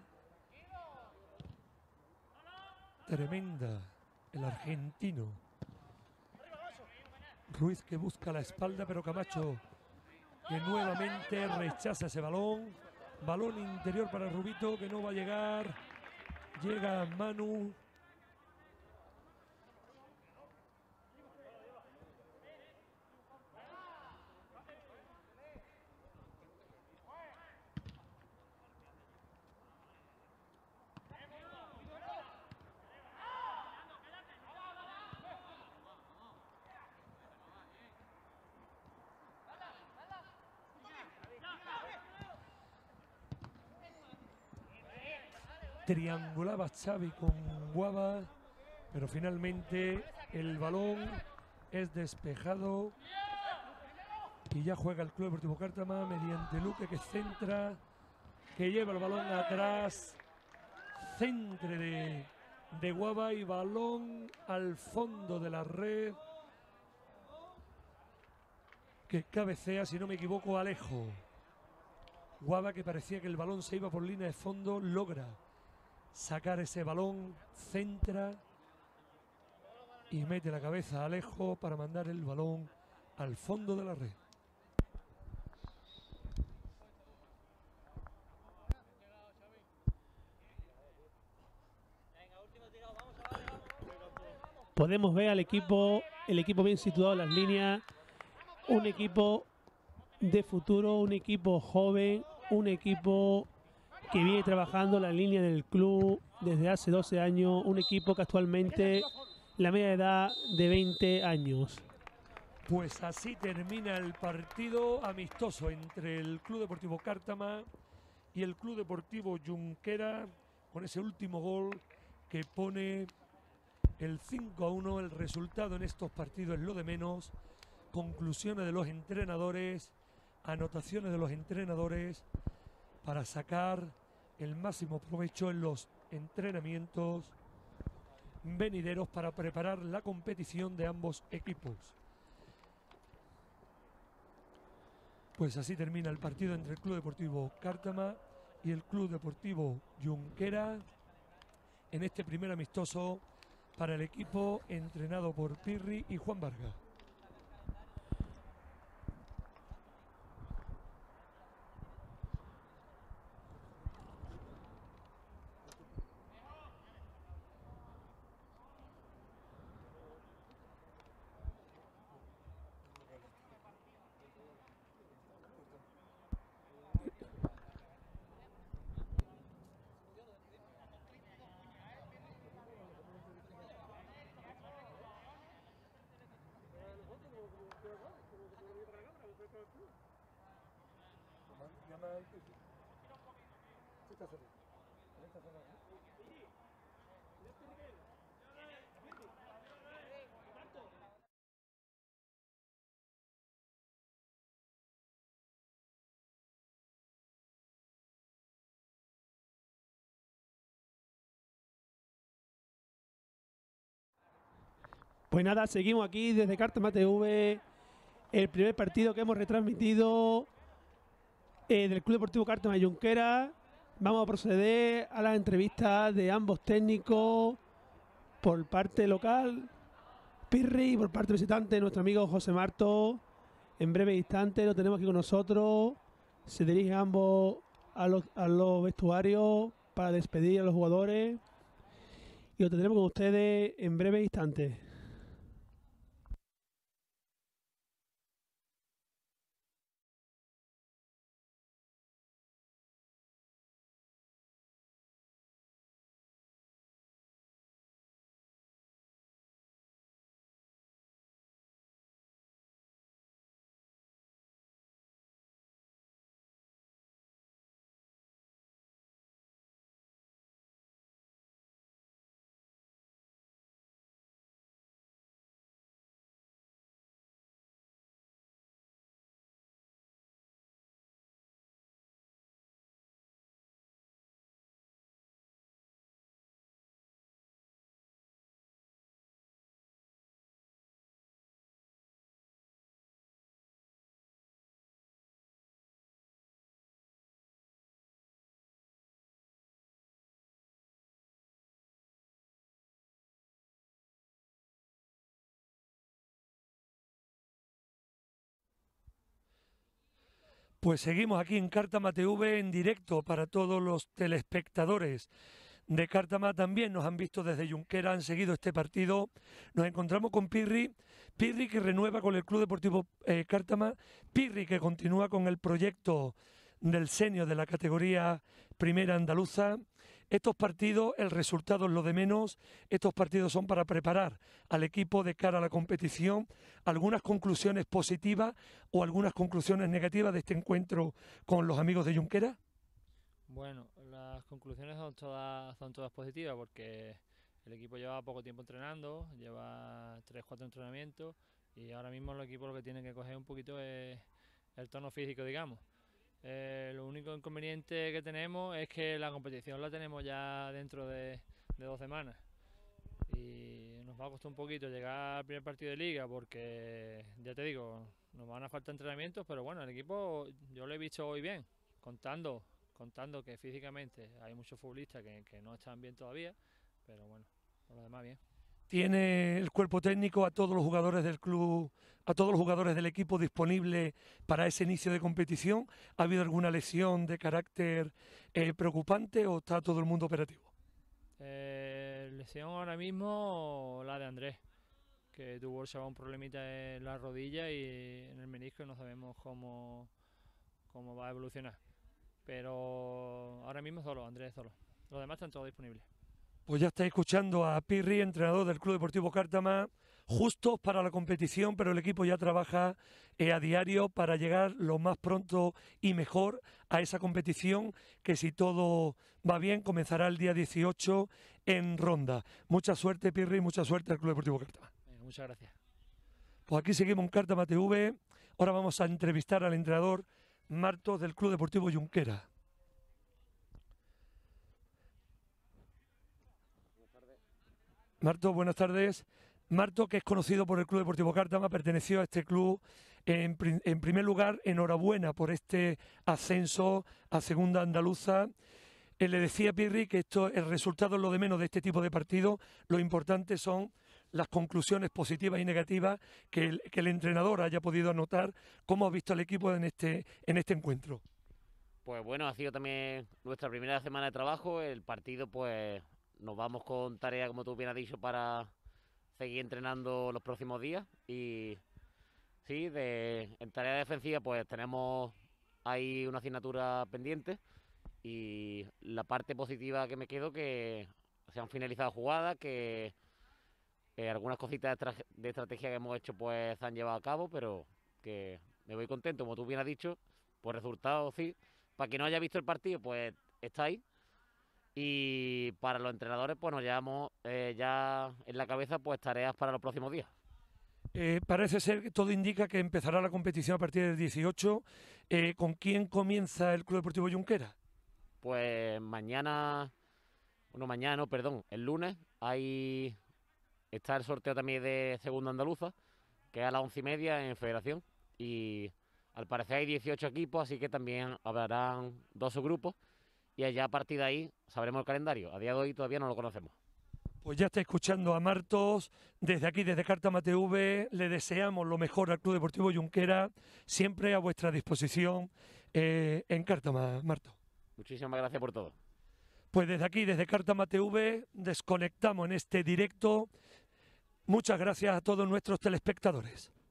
tremenda, el argentino. Ruiz que busca la espalda, pero Camacho que nuevamente rechaza ese balón. Balón interior para Rubito que no va a llegar. Llega Manu. Triangulaba Xavi con Guava, pero finalmente el balón es despejado y ya juega el Club Deportivo Cártama mediante Luque que centra, que lleva el balón atrás, centre de, de Guava y balón al fondo de la red, que cabecea, si no me equivoco, Alejo. Guava, que parecía que el balón se iba por línea de fondo, logra sacar ese balón, centra y mete la cabeza a Alejo para mandar el balón al fondo de la red.
Podemos ver al equipo, el equipo bien situado en las líneas, un equipo de futuro, un equipo joven, un equipo que viene trabajando la línea del club desde hace doce años, un equipo que actualmente la media de edad de veinte años.
Pues así termina el partido amistoso entre el Club Deportivo Cártama y el Club Deportivo Junquera, con ese último gol que pone el cinco a uno. El resultado en estos partidos es lo de menos. Conclusiones de los entrenadores, anotaciones de los entrenadores para sacar el máximo provecho en los entrenamientos venideros para preparar la competición de ambos equipos. Pues así termina el partido entre el Club Deportivo Cártama y el Club Deportivo Junquera en este primer amistoso para el equipo entrenado por Pirri y Juan Vargas.
Pues nada, seguimos aquí desde Cártama T V, el primer partido que hemos retransmitido eh, del Club Deportivo Cártama Junquera. Vamos a proceder a las entrevistas de ambos técnicos por parte local, Pirri, y por parte visitante, nuestro amigo José Marto. En breve instante lo tenemos aquí con nosotros. Se dirigen ambos a los, a los vestuarios para despedir a los jugadores. Y lo tendremos con ustedes en breve instante.
Pues seguimos aquí en Cártama T V en directo para todos los telespectadores de Cártama. También nos han visto desde Junquera, han seguido este partido. Nos encontramos con Pirri, Pirri que renueva con el Club Deportivo eh, Cártama, Pirri que continúa con el proyecto del senior de la categoría primera andaluza. Estos partidos, el resultado es lo de menos, estos partidos son para preparar al equipo de cara a la competición. Algunas conclusiones positivas o algunas conclusiones negativas de este encuentro con los amigos de Junquera.
Bueno, las conclusiones son todas, son todas positivas porque el equipo lleva poco tiempo entrenando, lleva tres cuatro entrenamientos y ahora mismo el equipo lo que tiene que coger un poquito es el tono físico, digamos. Eh, lo único inconveniente que tenemos es que la competición la tenemos ya dentro de, de dos semanas y nos va a costar un poquito llegar al primer partido de liga porque, ya te digo, nos van a faltar entrenamientos, pero bueno, el equipo yo lo he visto hoy bien, contando, contando que físicamente hay muchos futbolistas que, que no están bien todavía, pero bueno, por lo demás bien.
Tiene el cuerpo técnico a todos los jugadores del club, a todos los jugadores del equipo disponible para ese inicio de competición. ¿Ha habido alguna lesión de carácter eh, preocupante o está todo el mundo operativo?
Eh, lesión ahora mismo la de Andrés, que tuvo el chaval un problemita en la rodilla y en el menisco y no sabemos cómo, cómo va a evolucionar. Pero ahora mismo solo, Andrés solo. Los demás están todos disponibles.
Pues ya estáis escuchando a Pirri, entrenador del Club Deportivo Cártama, justos para la competición, pero el equipo ya trabaja eh, a diario para llegar lo más pronto y mejor a esa competición que, si todo va bien, comenzará el día dieciocho en Ronda. Mucha suerte, Pirri, mucha suerte al Club Deportivo Cártama.
Venga, muchas gracias.
Pues aquí seguimos en Cártama T V. Ahora vamos a entrevistar al entrenador Martos del Club Deportivo Junquera. Marto, buenas tardes. Marto, que es conocido por el Club Deportivo Cártama, perteneció a este club. En, en primer lugar, enhorabuena por este ascenso a Segunda Andaluza. Él le decía a Pirri que esto, el resultado es lo de menos de este tipo de partidos. Lo importante son las conclusiones positivas y negativas que el, que el entrenador haya podido anotar. ¿Cómo ha visto al equipo en este, en este encuentro?
Pues bueno, ha sido también nuestra primera semana de trabajo. El partido, pues nos vamos con tarea, como tú bien has dicho, para seguir entrenando los próximos días. Y sí, de, en tarea defensiva pues tenemos ahí una asignatura pendiente. Y la parte positiva que me quedo, que se han finalizado jugadas, que eh, algunas cositas de, de estrategia que hemos hecho pues se han llevado a cabo, pero que me voy contento, como tú bien has dicho, por resultados, sí. Para quien no haya visto el partido, pues está ahí. Y para los entrenadores, pues nos llevamos eh, ya en la cabeza pues tareas para los próximos días.
Eh, parece ser que todo indica que empezará la competición a partir del dieciocho. Eh, ¿Con quién comienza el Club Deportivo Junquera?
Pues mañana, bueno, mañana no, perdón, el lunes hay está el sorteo también de Segunda Andaluza, que es a las once y media en Federación. Y al parecer hay dieciocho equipos, así que también habrán dos subgrupos. Y allá a partir de ahí sabremos el calendario. A día de hoy todavía no lo conocemos.
Pues ya está escuchando a Martos. Desde aquí, desde Cártama T V, le deseamos lo mejor al Club Deportivo Junquera, siempre a vuestra disposición eh, en Cártama, Martos.
Muchísimas gracias por todo.
Pues desde aquí, desde Cártama T V, desconectamos en este directo. Muchas gracias a todos nuestros telespectadores.